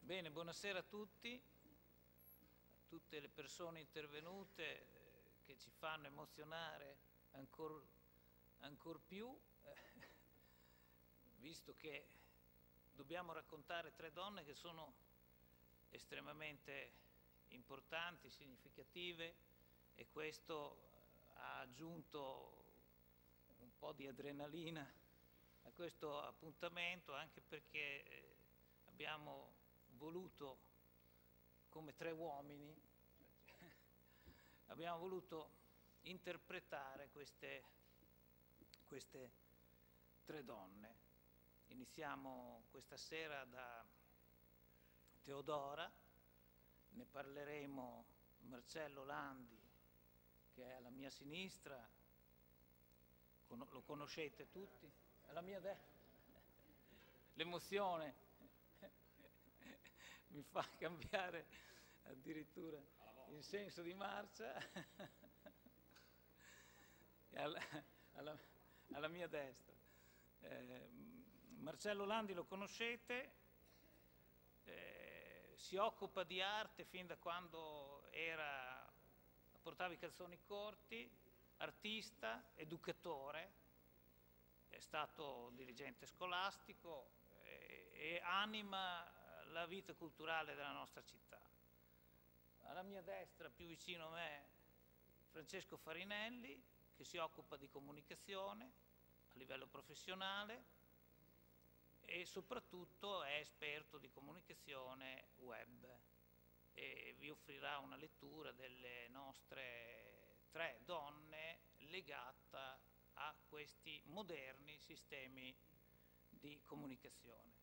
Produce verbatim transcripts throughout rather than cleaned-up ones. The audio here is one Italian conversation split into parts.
Bene, buonasera a tutti, a tutte le persone intervenute eh, che ci fanno emozionare ancora ancor più, eh, visto che dobbiamo raccontare tre donne che sono estremamente importanti, significative, e questo ha aggiunto un po' di adrenalina a questo appuntamento, anche perché eh, abbiamo voluto, come tre uomini, abbiamo voluto interpretare queste, queste tre donne. Iniziamo questa sera da Teodora, ne parleremo Marcello Landi, che è alla mia sinistra, lo conoscete tutti, alla mia destra, l'emozione mi fa cambiare addirittura il senso di marcia. alla, alla, alla mia destra eh, Marcello Landi lo conoscete, eh, si occupa di arte fin da quando era, portava i calzoni corti, artista, educatore, è stato dirigente scolastico eh, e anima la vita culturale della nostra città. Alla mia destra, più vicino a me, Francesco Farinelli, che si occupa di comunicazione a livello professionale e soprattutto è esperto di comunicazione web e vi offrirà una lettura delle nostre tre donne legata a questi moderni sistemi di comunicazione.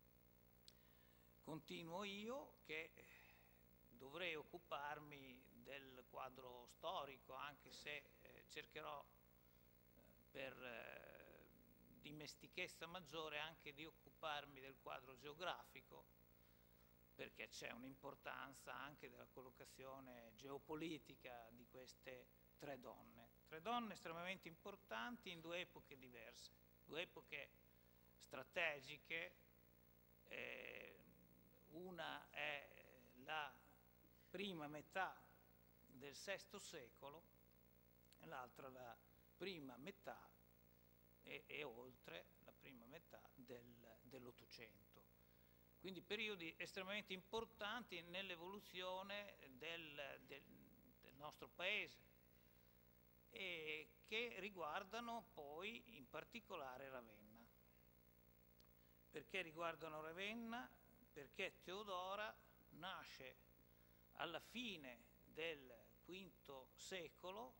Continuo io che dovrei occuparmi del quadro storico, anche se eh, cercherò eh, per eh, dimestichezza maggiore anche di occuparmi del quadro geografico, perché c'è un'importanza anche della collocazione geopolitica di queste tre donne. Tre donne estremamente importanti in due epoche diverse, due epoche strategiche. Eh, una è la prima metà del sesto secolo e l'altra la prima metà e, e oltre la prima metà del, dell'Ottocento. Quindi periodi estremamente importanti nell'evoluzione del, del, del nostro paese e che riguardano poi in particolare Ravenna. Perché riguardano Ravenna? Perché Teodora nasce alla fine del quinto secolo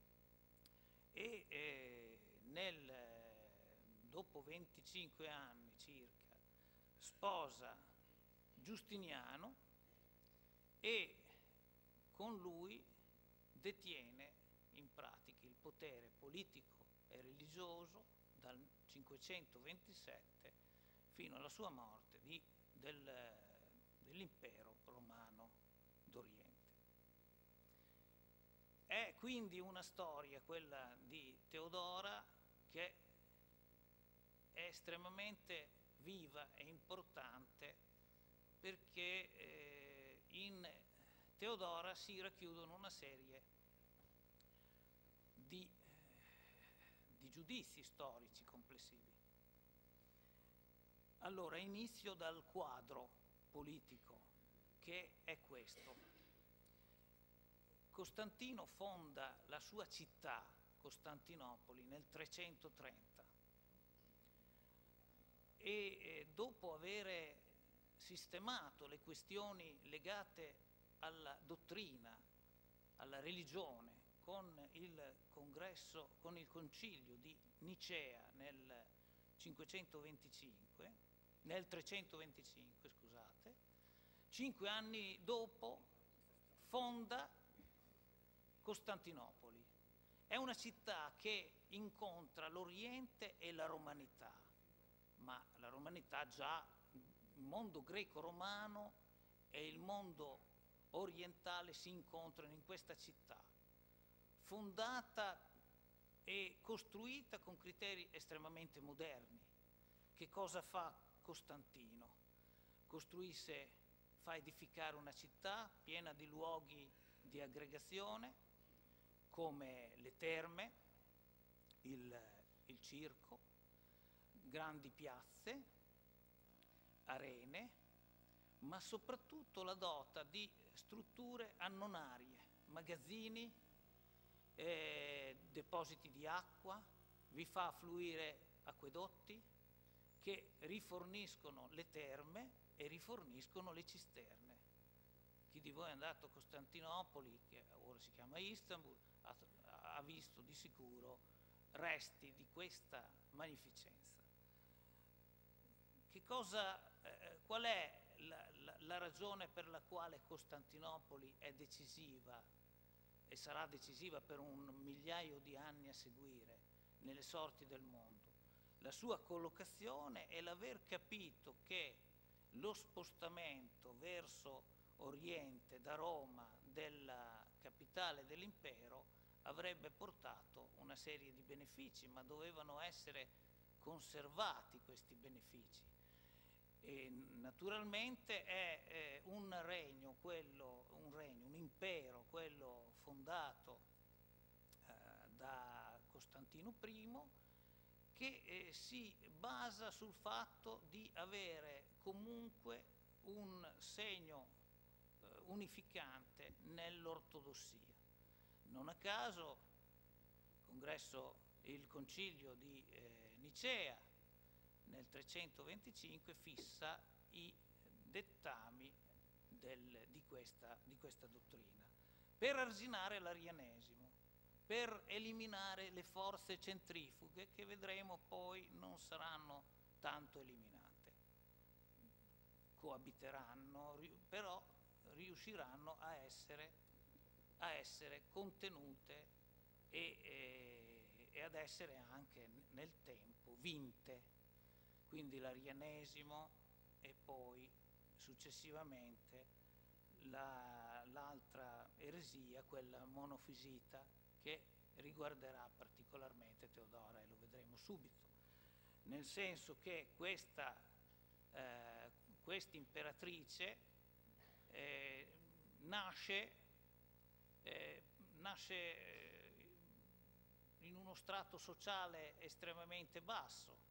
e eh, nel, dopo venticinque anni circa sposa Giustiniano e con lui detiene in pratica il potere politico e religioso dal cinquecentoventisette fino alla sua morte di, del, dell'impero romano d'Oriente. È quindi una storia, quella di Teodora, che è estremamente viva e importante perché eh, in Teodora si racchiudono una serie di, di giudizi storici complessivi. Allora, inizio dal quadro politico, che è questo. Costantino fonda la sua città, Costantinopoli, nel trecentotrenta e eh, dopo aver sistemato le questioni legate alla dottrina, alla religione, con il congresso, con il concilio di Nicea nel cinquecentoventicinque, nel trecentoventicinque, scusate, cinque anni dopo fonda Costantinopoli. È una città che incontra l'Oriente e la romanità, ma la romanità già, il mondo greco-romano e il mondo orientale si incontrano in questa città, fondata e costruita con criteri estremamente moderni. Che cosa fa Costantino? Costruisse fa edificare una città piena di luoghi di aggregazione come le terme, il, il circo, grandi piazze, arene, ma soprattutto la dota di strutture annonarie, magazzini, eh, depositi di acqua, vi fa fluire acquedotti che riforniscono le terme e riforniscono le cisterne. Chi di voi è andato a Costantinopoli, che ora si chiama Istanbul, ha, ha visto di sicuro resti di questa magnificenza. Che cosa, eh, qual è la, la, la ragione per la quale Costantinopoli è decisiva e sarà decisiva per un migliaio di anni a seguire nelle sorti del mondo? La sua collocazione e l'aver capito che lo spostamento verso Oriente da Roma, della capitale dell'impero, avrebbe portato una serie di benefici, ma dovevano essere conservati questi benefici. E naturalmente è eh, un regno, quello, un regno, un impero, quello fondato eh, da Costantino primo, che eh, si basa sul fatto di avere comunque un segno eh, unificante nell'ortodossia. Non a caso congresso, il concilio di eh, Nicea nel trecentoventicinque fissa i dettami del, di, questa, di questa dottrina, per arginare l'arianesimo, per eliminare le forze centrifughe che vedremo poi non saranno tanto eliminate. Coabiteranno, però riusciranno a essere, a essere contenute e, e, e ad essere anche nel tempo vinte. Quindi l'arianesimo e poi successivamente l'altra eresia, quella monofisita, che riguarderà particolarmente Teodora, e lo vedremo subito, nel senso che questa eh, questa imperatrice eh, nasce, eh, nasce in uno strato sociale estremamente basso.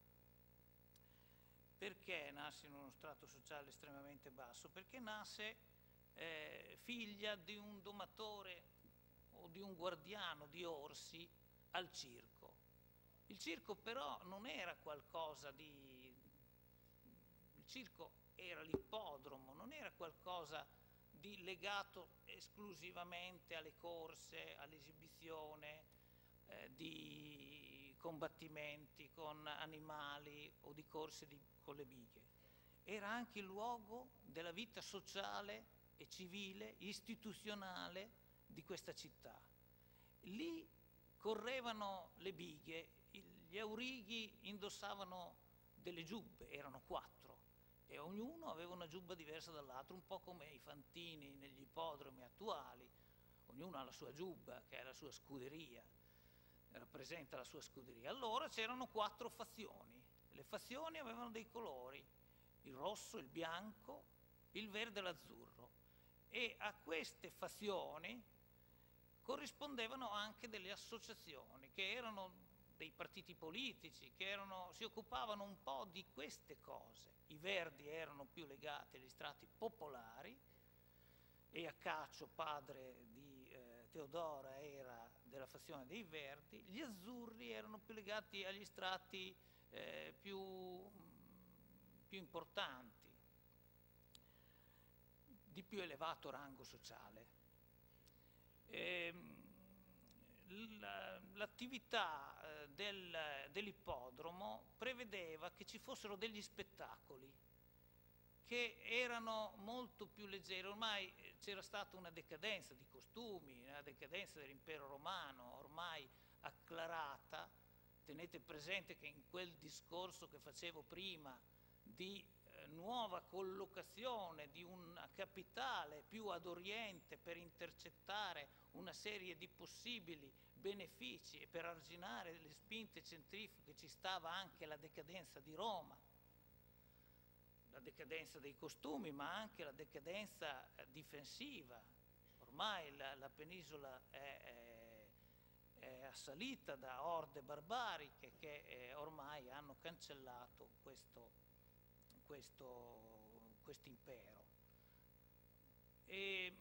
Perché nasce in uno strato sociale estremamente basso? Perché nasce eh, figlia di un domatore o di un guardiano di orsi al circo. Il circo però non era qualcosa di... il circo era l'ippodromo, non era qualcosa di legato esclusivamente alle corse, all'esibizione eh, di combattimenti con animali o di corse di, con le bighe. Era anche il luogo della vita sociale e civile, istituzionale di questa città. Lì correvano le bighe, gli aurighi indossavano delle giubbe, erano quattro, e ognuno aveva una giubba diversa dall'altro, un po' come i fantini negli ippodromi attuali. Ognuno ha la sua giubba, che è la sua scuderia, rappresenta la sua scuderia. Allora c'erano quattro fazioni. Le fazioni avevano dei colori: il rosso, il bianco, il verde e l'azzurro. E a queste fazioni corrispondevano anche delle associazioni, che erano dei partiti politici, che erano, si occupavano un po' di queste cose. I verdi erano più legati agli strati popolari, e Accacio, padre di eh, Teodora, era della fazione dei verdi. Gli azzurri erano più legati agli strati eh, più, più importanti, di più elevato rango sociale. Ehm, L'attività eh, del, dell'ippodromo prevedeva che ci fossero degli spettacoli che erano molto più leggeri. Ormai c'era stata una decadenza di costumi, una decadenza dell'impero romano ormai acclarata. Tenete presente che in quel discorso che facevo prima di eh, nuova collocazione di una capitale più ad oriente per intercettare una serie di possibili benefici e per arginare le spinte centrifughe ci stava anche la decadenza di Roma. la decadenza dei costumi, ma anche la decadenza difensiva. Ormai la, la penisola è, è, è assalita da orde barbariche che eh, ormai hanno cancellato questo, questo, quest'impero. E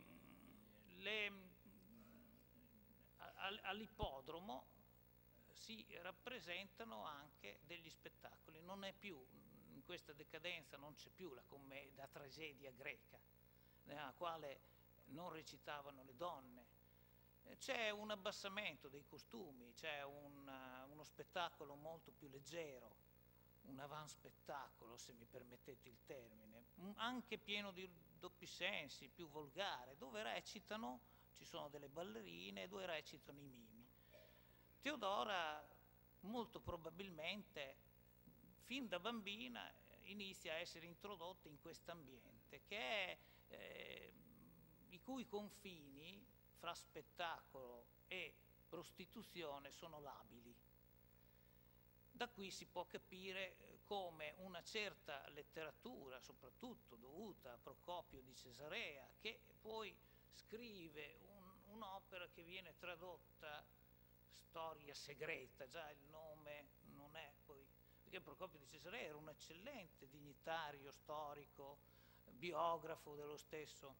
all'ippodromo si rappresentano anche degli spettacoli, non è più, in questa decadenza non c'è più la, la tragedia greca, nella quale non recitavano le donne, c'è un abbassamento dei costumi, c'è un, uno spettacolo molto più leggero, un avanspettacolo, se mi permettete il termine, anche pieno di doppi sensi, più volgare, dove recitano, ci sono delle ballerine, dove recitano i mimi. Teodora molto probabilmente fin da bambina inizia a essere introdotta in questo ambiente che è, eh, i cui confini fra spettacolo e prostituzione sono labili. Da qui si può capire come una certa letteratura, soprattutto dovuta a Procopio di Cesarea, che poi scrive un'opera che viene tradotta Storia segreta, già il nome non è poi, perché Procopio di Cesarea era un eccellente dignitario storico, biografo dello stesso,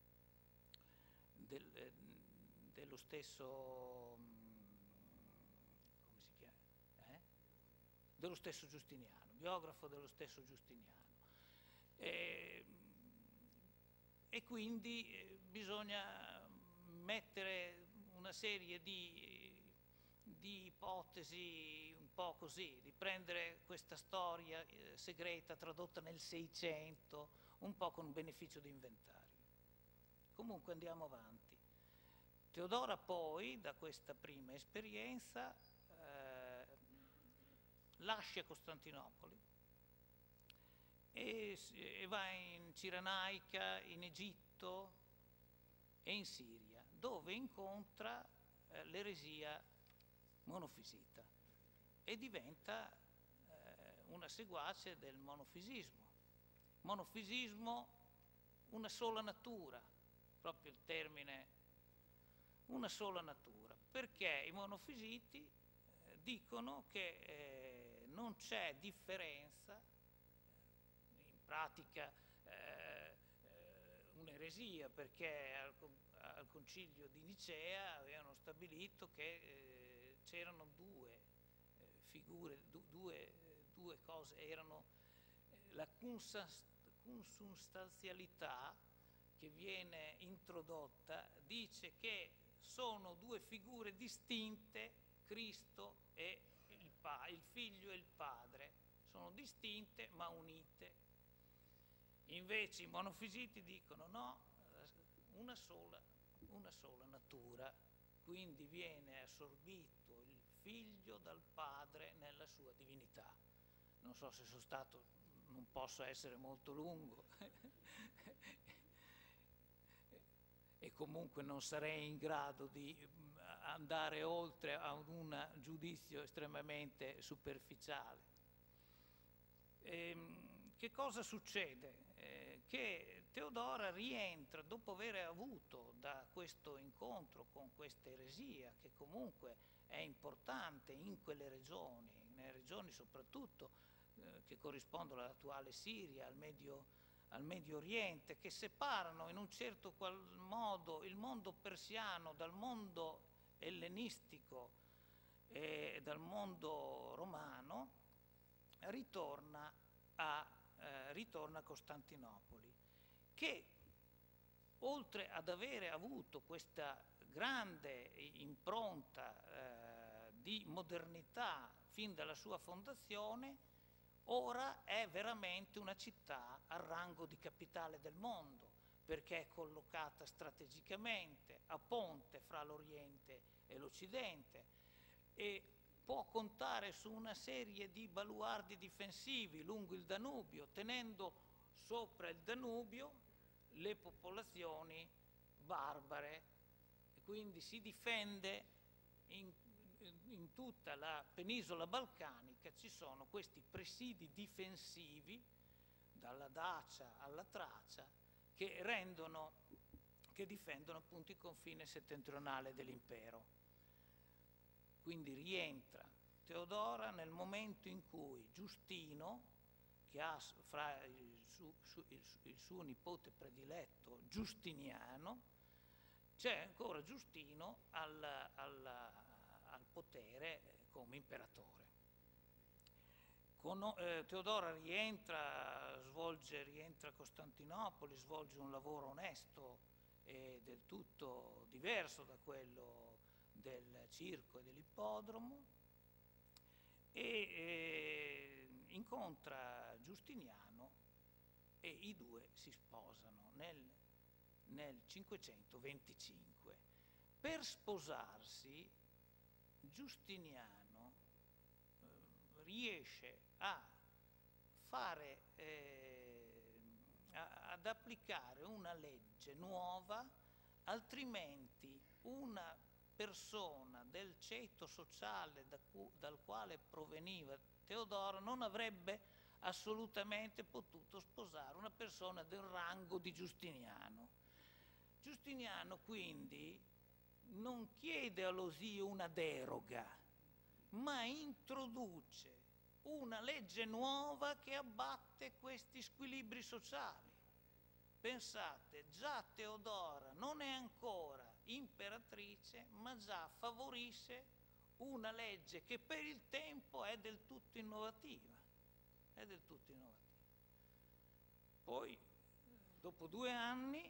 del, dello stesso, come si chiama? Eh? dello stesso Giustiniano, biografo dello stesso Giustiniano. E, e quindi eh, bisogna mettere una serie di, di ipotesi un po' così, di prendere questa storia eh, segreta tradotta nel Seicento, un po' con beneficio di inventario. Comunque andiamo avanti. Teodora poi, da questa prima esperienza, eh, lascia Costantinopoli e, e va in Cirenaica, in Egitto e in Siria, dove incontra eh, l'eresia monofisita e diventa eh, una seguace del monofisismo. Monofisismo, una sola natura, proprio il termine una sola natura, perché i monofisiti eh, dicono che eh, non c'è differenza, in pratica eh, un'eresia, perché al, al concilio di Nicea avevano stabilito che eh, c'erano due eh, figure, du, due, due cose, erano eh, la consustanzialità che viene introdotta, dice che sono due figure distinte, Cristo e il, pa, il Figlio e il Padre, sono distinte ma unite. Invece i monofisiti dicono no, una sola, una sola natura, quindi viene assorbito il Figlio dal Padre nella sua divinità. Non so se sono stato, non posso essere molto lungo. E comunque non sarei in grado di andare oltre a un giudizio estremamente superficiale. E, che cosa succede? Eh, che Teodora rientra dopo aver avuto da questo incontro con questa eresia, che comunque è importante in quelle regioni, nelle regioni soprattutto eh, che corrispondono all'attuale Siria, al Medio al Medio Oriente, che separano in un certo qual modo il mondo persiano dal mondo ellenistico e dal mondo romano, ritorna a, eh, ritorna a Costantinopoli, che oltre ad avere avuto questa grande impronta eh, di modernità fin dalla sua fondazione, ora è veramente una città al rango di capitale del mondo, perché è collocata strategicamente a ponte fra l'Oriente e l'Occidente e può contare su una serie di baluardi difensivi lungo il Danubio, tenendo sopra il Danubio le popolazioni barbare, e quindi si difende in in tutta la penisola balcanica. Ci sono questi presidi difensivi dalla Dacia alla Tracia, che rendono, che difendono appunto il confine settentrionale dell'impero. Quindi rientra Teodora nel momento in cui Giustino, che ha fra il, su, su, il, il suo nipote prediletto Giustiniano, c'è ancora Giustino al, al, al potere come imperatore. Con, eh, Teodora rientra, svolge, rientra a Costantinopoli, svolge un lavoro onesto e del tutto diverso da quello del circo e dell'ippodromo, e eh, incontra Giustiniano e i due si sposano nel, nel cinquecentoventicinque. Per sposarsi Giustiniano eh, riesce a fare, eh, a, ad applicare una legge nuova, altrimenti una persona del ceto sociale da cu, dal quale proveniva Teodora non avrebbe assolutamente potuto sposare una persona del rango di Giustiniano. Giustiniano quindi non chiede allo zio una deroga, ma introduce una legge nuova che abbatte questi squilibri sociali. Pensate, già Teodora non è ancora imperatrice, ma già favorisce una legge che per il tempo è del tutto innovativa. È del tutto innovativa. Poi, dopo due anni,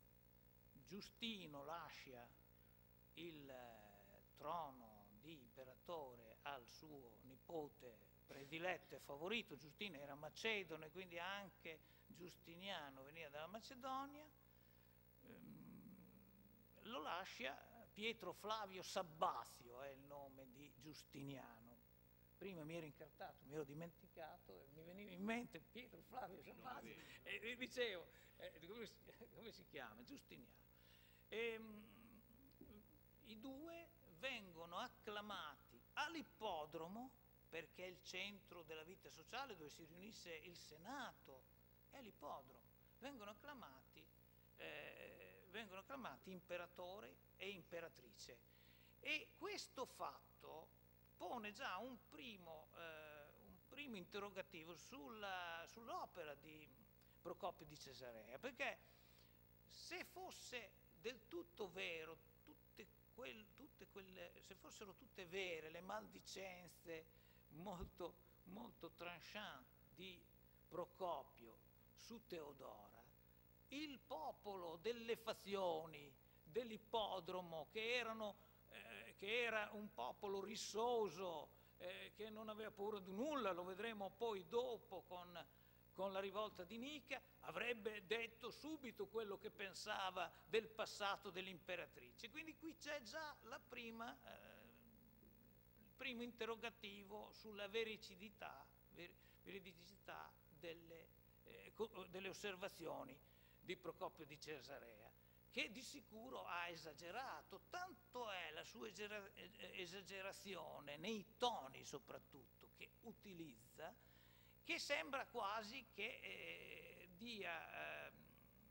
Giustino lascia il trono di imperatore al suo nipote prediletto e favorito. Giustino era macedone, quindi anche Giustiniano veniva dalla Macedonia. Lo lascia Pietro Flavio Sabbazio, è il nome di Giustiniano. Prima mi ero incartato, mi ero dimenticato e mi veniva in mente Pietro Flavio Sabbazio e dicevo, eh, come, si, come si chiama? Giustiniano. E, mh, i due vengono acclamati all'ippodromo, perché è il centro della vita sociale dove si riunisse il Senato, è l'ippodromo. Vengono acclamati, eh, vengono acclamati imperatore e imperatrice. E questo fatto pone già un primo, eh, un primo interrogativo sulla, sull'opera di Procopio di Cesarea, perché se fosse del tutto vero, tutte quel, tutte quelle, se fossero tutte vere le maldicenze molto, molto tranchant di Procopio su Teodora, il popolo delle fazioni, dell'ippodromo, che, erano, eh, che era un popolo rissoso, eh, che non aveva paura di nulla, lo vedremo poi dopo con, con la rivolta di Nica, avrebbe detto subito quello che pensava del passato dell'imperatrice. Quindi qui c'è già la prima... Eh, primo interrogativo sulla veridicità, ver, veridicità delle, eh, delle osservazioni di Procopio di Cesarea, che di sicuro ha esagerato, tanto è la sua esagerazione nei toni soprattutto che utilizza, che sembra quasi che eh, dia, eh,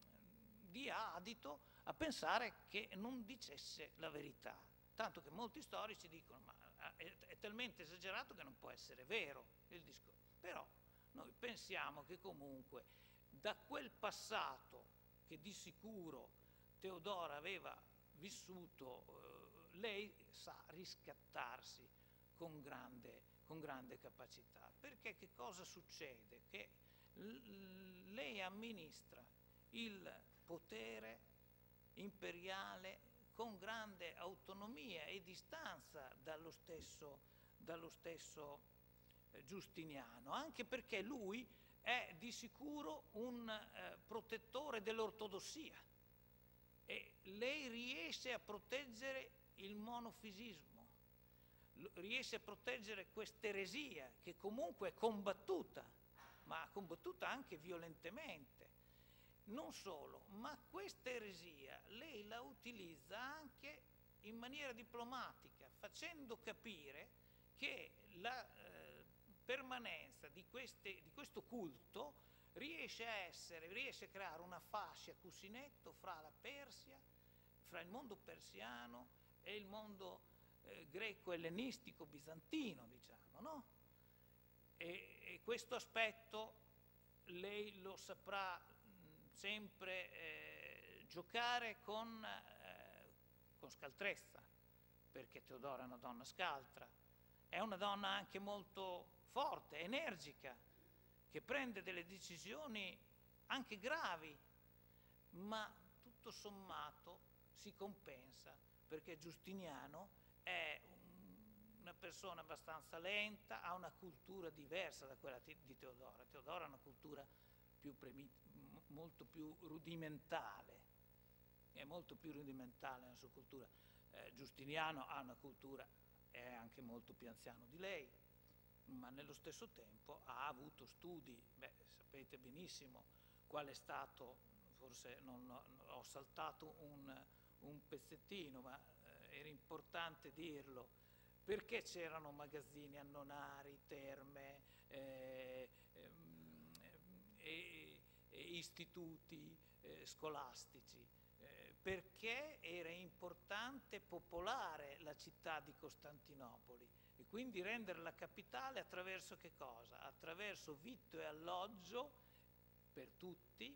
dia adito a pensare che non dicesse la verità, tanto che molti storici dicono ma È, è talmente esagerato che non può essere vero il discorso. Però noi pensiamo che comunque da quel passato che di sicuro Teodora aveva vissuto, eh, lei sa riscattarsi con grande, con grande capacità. Perché che cosa succede? Che l- lei amministra il potere imperiale con grande autonomia e distanza dallo stesso, dallo stesso eh, Giustiniano, anche perché lui è di sicuro un eh, protettore dell'ortodossia e lei riesce a proteggere il monofisismo, riesce a proteggere questa eresia che comunque è combattuta, ma combattuta anche violentemente. Non solo, ma questa eresia lei la utilizza anche in maniera diplomatica, facendo capire che la eh, permanenza di, queste, di questo culto riesce a essere, riesce a creare una fascia cuscinetto fra la Persia, fra il mondo persiano e il mondo eh, greco-ellenistico bizantino, diciamo, no? E, e questo aspetto lei lo saprà mh, sempre eh, giocare con, eh, con scaltrezza, perché Teodora è una donna scaltra, è una donna anche molto forte, energica, che prende delle decisioni anche gravi, ma tutto sommato si compensa, perché Giustiniano è una persona abbastanza lenta, ha una cultura diversa da quella di Teodora. Teodora ha una cultura più molto più rudimentale, è molto più rudimentale la sua cultura. Eh, Giustiniano ha una cultura, è anche molto più anziano di lei, ma nello stesso tempo ha avuto studi. Beh, sapete benissimo qual è stato, forse non, non, ho saltato un, un pezzettino, ma eh, era importante dirlo, perché c'erano magazzini annonari, terme, eh, eh, eh, istituti eh, scolastici, eh, perché era importante popolare la città di Costantinopoli e quindi rendere la capitale attraverso che cosa? Attraverso vitto e alloggio per tutti,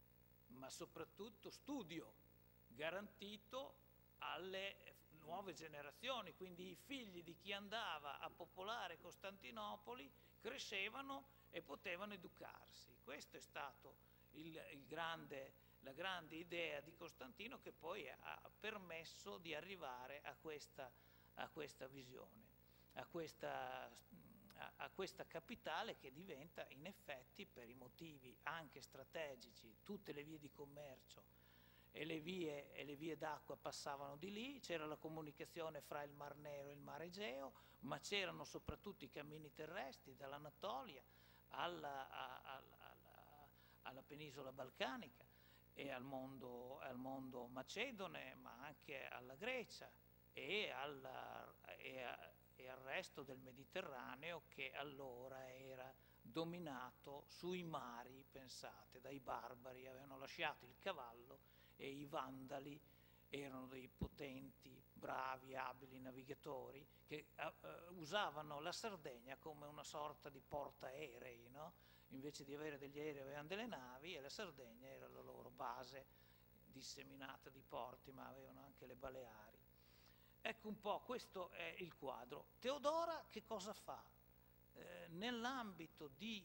ma soprattutto studio garantito alle nuove generazioni, quindi i figli di chi andava a popolare Costantinopoli crescevano e potevano educarsi. Questo è stato il, il grande, la grande idea di Costantino, che poi ha permesso di arrivare a questa, a questa visione, a questa, a, a questa capitale che diventa in effetti, per i motivi anche strategici, tutte le vie di commercio e le vie, e le vie d'acqua passavano di lì, c'era la comunicazione fra il Mar Nero e il Mar Egeo, ma c'erano soprattutto i cammini terrestri dall'Anatolia alla, alla, alla, alla penisola balcanica e al mondo, al mondo macedone, ma anche alla Grecia e, alla, e, a, e al resto del Mediterraneo, che allora era dominato sui mari, pensate, dai barbari, avevano lasciato il cavallo, e i Vandali erano dei potenti, bravi, abili navigatori che uh, usavano la Sardegna come una sorta di portaerei, no? Invece di avere degli aerei avevano delle navi e la Sardegna era la loro base disseminata di porti, ma avevano anche le Baleari. Ecco un po', questo è il quadro. Teodora che cosa fa? Eh, nell'ambito di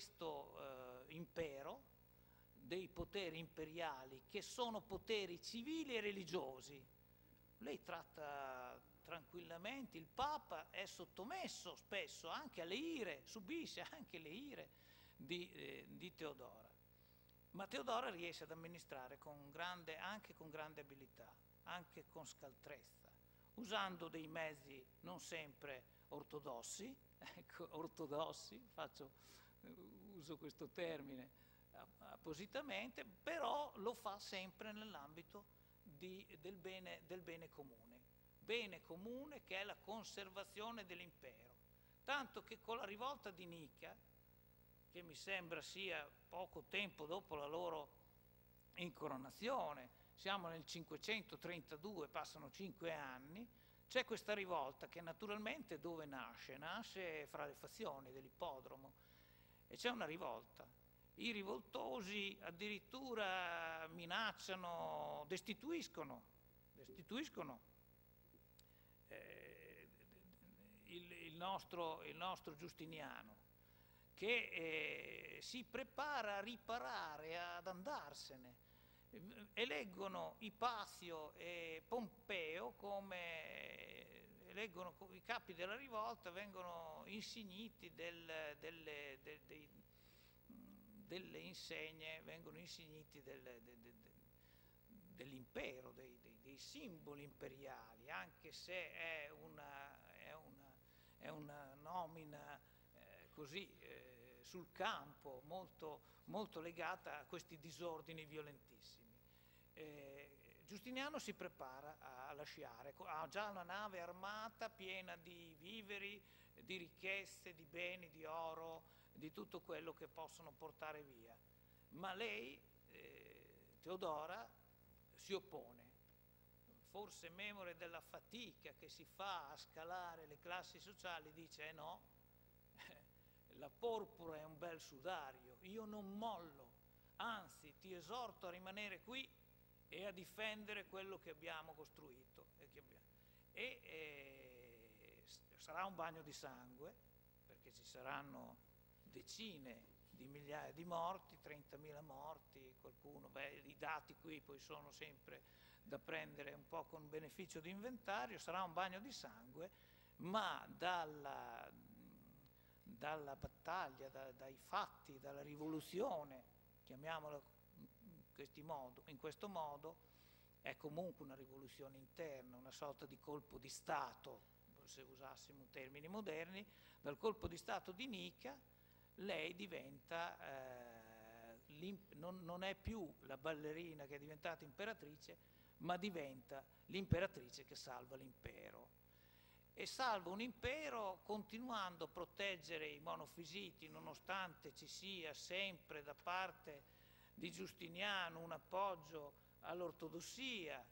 questo eh, impero, dei poteri imperiali, che sono poteri civili e religiosi, lei tratta tranquillamente, il Papa è sottomesso spesso anche alle ire, subisce anche le ire di, eh, di Teodora. Ma Teodora riesce ad amministrare con grande, anche con grande abilità, anche con scaltrezza, usando dei mezzi non sempre ortodossi, ecco, ortodossi, faccio, uso questo termine appositamente, però lo fa sempre nell'ambito del bene, del bene comune, bene comune che è la conservazione dell'impero, tanto che con la rivolta di Nica, che mi sembra sia poco tempo dopo la loro incoronazione, siamo nel cinquecentotrentadue, passano cinque anni, c'è questa rivolta che naturalmente dove nasce? Nasce fra le fazioni dell'ippodromo e c'è una rivolta. I rivoltosi addirittura minacciano, destituiscono, destituiscono eh, il, il, nostro, il nostro Giustiniano, che eh, si prepara a riparare, ad andarsene. Eleggono Ipazio e Pompeo come, eleggono i capi della rivolta, vengono insigniti del, delle, de, dei delle insegne, vengono insigniti del, de, de, de, dell'impero, dei, dei, dei simboli imperiali, anche se è una, è una, è una nomina eh, così eh, sul campo, molto, molto legata a questi disordini violentissimi. Eh, Giustiniano si prepara a lasciare, ha già una nave armata piena di viveri, di ricchezze, di beni, di oro, di tutto quello che possono portare via. Ma lei, eh, Teodora, si oppone, forse memore della fatica che si fa a scalare le classi sociali, dice eh no, la porpora è un bel sudario, io non mollo, anzi ti esorto a rimanere qui e a difendere quello che abbiamo costruito. E, che abbiamo... e eh, sarà un bagno di sangue, perché ci saranno decine di migliaia di morti, trentamila morti, qualcuno, beh, i dati qui poi sono sempre da prendere un po' con beneficio di inventario, sarà un bagno di sangue, ma dalla, dalla battaglia, da, dai fatti, dalla rivoluzione, chiamiamola in, modo, in questo modo, è comunque una rivoluzione interna, una sorta di colpo di Stato, se usassimo termini moderni, dal colpo di Stato di Nica lei diventa, eh, non, non è più la ballerina che è diventata imperatrice, ma diventa l'imperatrice che salva l'impero. E salva un impero continuando a proteggere i monofisiti, nonostante ci sia sempre da parte di Giustiniano un appoggio all'ortodossia.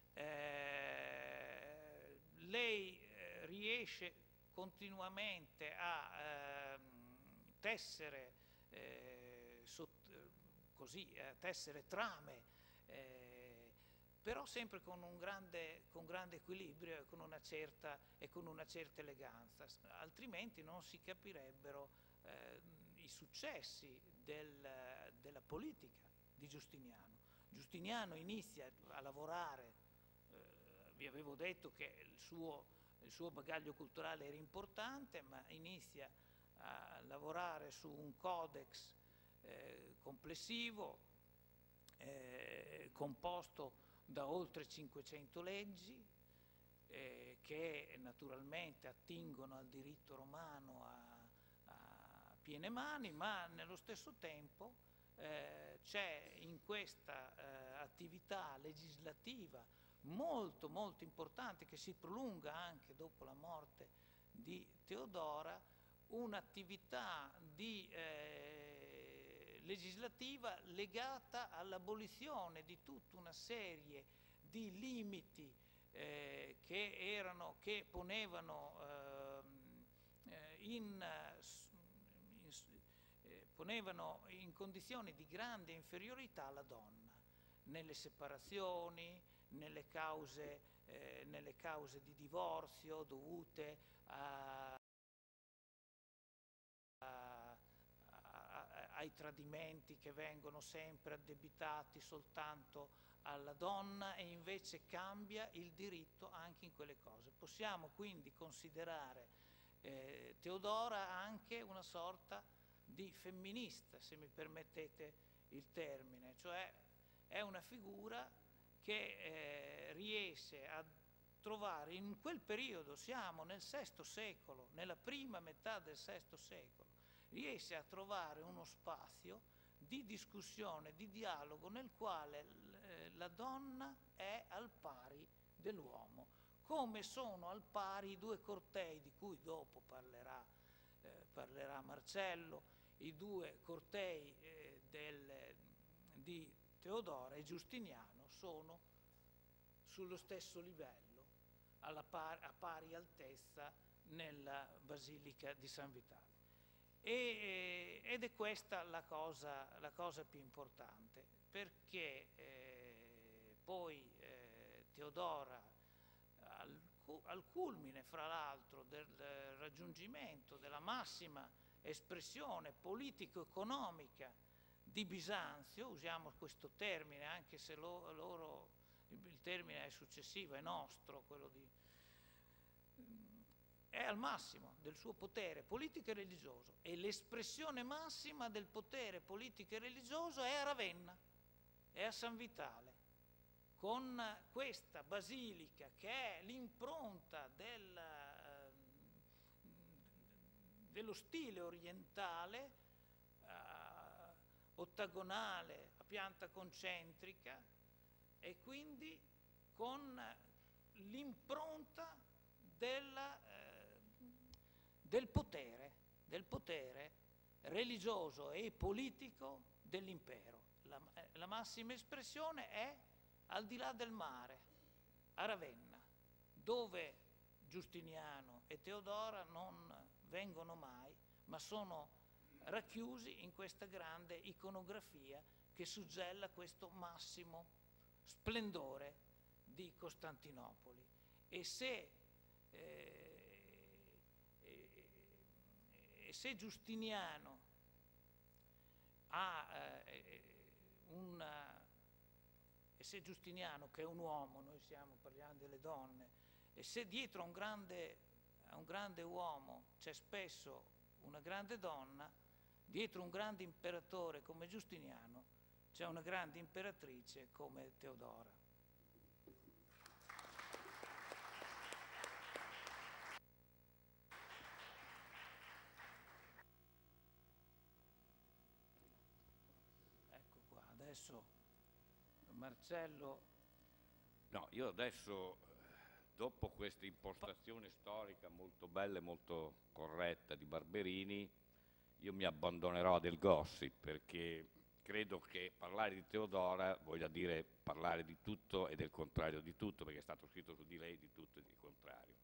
Eh, lei eh, riesce continuamente a eh, tessere, eh, sott, così, eh, tessere trame, eh, però sempre con un grande, con grande equilibrio e con una certa, e con una certa eleganza, altrimenti non si capirebbero eh, i successi del, della politica di Giustiniano. Giustiniano inizia a lavorare, eh, vi avevo detto che il suo, il suo bagaglio culturale era importante, ma inizia a lavorare su un codex eh, complessivo eh, composto da oltre cinquecento leggi eh, che naturalmente attingono al diritto romano a, a piene mani, ma nello stesso tempo eh, c'è in questa eh, attività legislativa molto molto importante, che si prolunga anche dopo la morte di Teodora, un'attività di eh, legislativa legata all'abolizione di tutta una serie di limiti eh, che, erano, che ponevano eh, in, in, eh, ponevano in condizioni di grande inferiorità la donna, nelle separazioni, nelle cause, eh, nelle cause di divorzio dovute a ai tradimenti che vengono sempre addebitati soltanto alla donna, e invece cambia il diritto anche in quelle cose. Possiamo quindi considerare eh, Teodora anche una sorta di femminista, se mi permettete il termine, cioè è una figura che eh, riesce a trovare in quel periodo, siamo nel sesto secolo, nella prima metà del sesto secolo, riesce a trovare uno spazio di discussione, di dialogo, nel quale eh, la donna è al pari dell'uomo, come sono al pari i due cortei di cui dopo parlerà, eh, parlerà Marcello, i due cortei eh, del, di Teodora e Giustiniano sono sullo stesso livello, alla pari, a pari altezza nella Basilica di San Vitale. E, ed è questa la cosa, la cosa più importante, perché eh, poi eh, Teodora, al, al culmine fra l'altro del raggiungimento della massima espressione politico-economica di Bisanzio, usiamo questo termine anche se lo, loro, il termine è successivo, è nostro, quello di... è al massimo del suo potere politico e religioso, e l'espressione massima del potere politico e religioso è a Ravenna, è a San Vitale, con questa basilica che è l'impronta del, eh, dello stile orientale, eh, ottagonale, a pianta concentrica, e quindi con l'impronta della... Eh, del potere, del potere religioso e politico dell'impero. La, la massima espressione è al di là del mare, a Ravenna, dove Giustiniano e Teodora non vengono mai, ma sono racchiusi in questa grande iconografia che suggella questo massimo splendore di Costantinopoli. E se, eh, eh, e se Giustiniano ha eh, un e se Giustiniano, che è un uomo, noi siamo, parliamo delle donne, e se dietro a un grande, a un grande uomo c'è spesso una grande donna, dietro un grande imperatore come Giustiniano c'è una grande imperatrice come Teodora. Ecco qua, adesso Marcello. No, io adesso, dopo questa impostazione storica molto bella e molto corretta di Barberini, io mi abbandonerò del gossip, perché credo che parlare di Teodora voglia dire parlare di tutto e del contrario di tutto, perché è stato scritto su di lei di tutto e di contrario.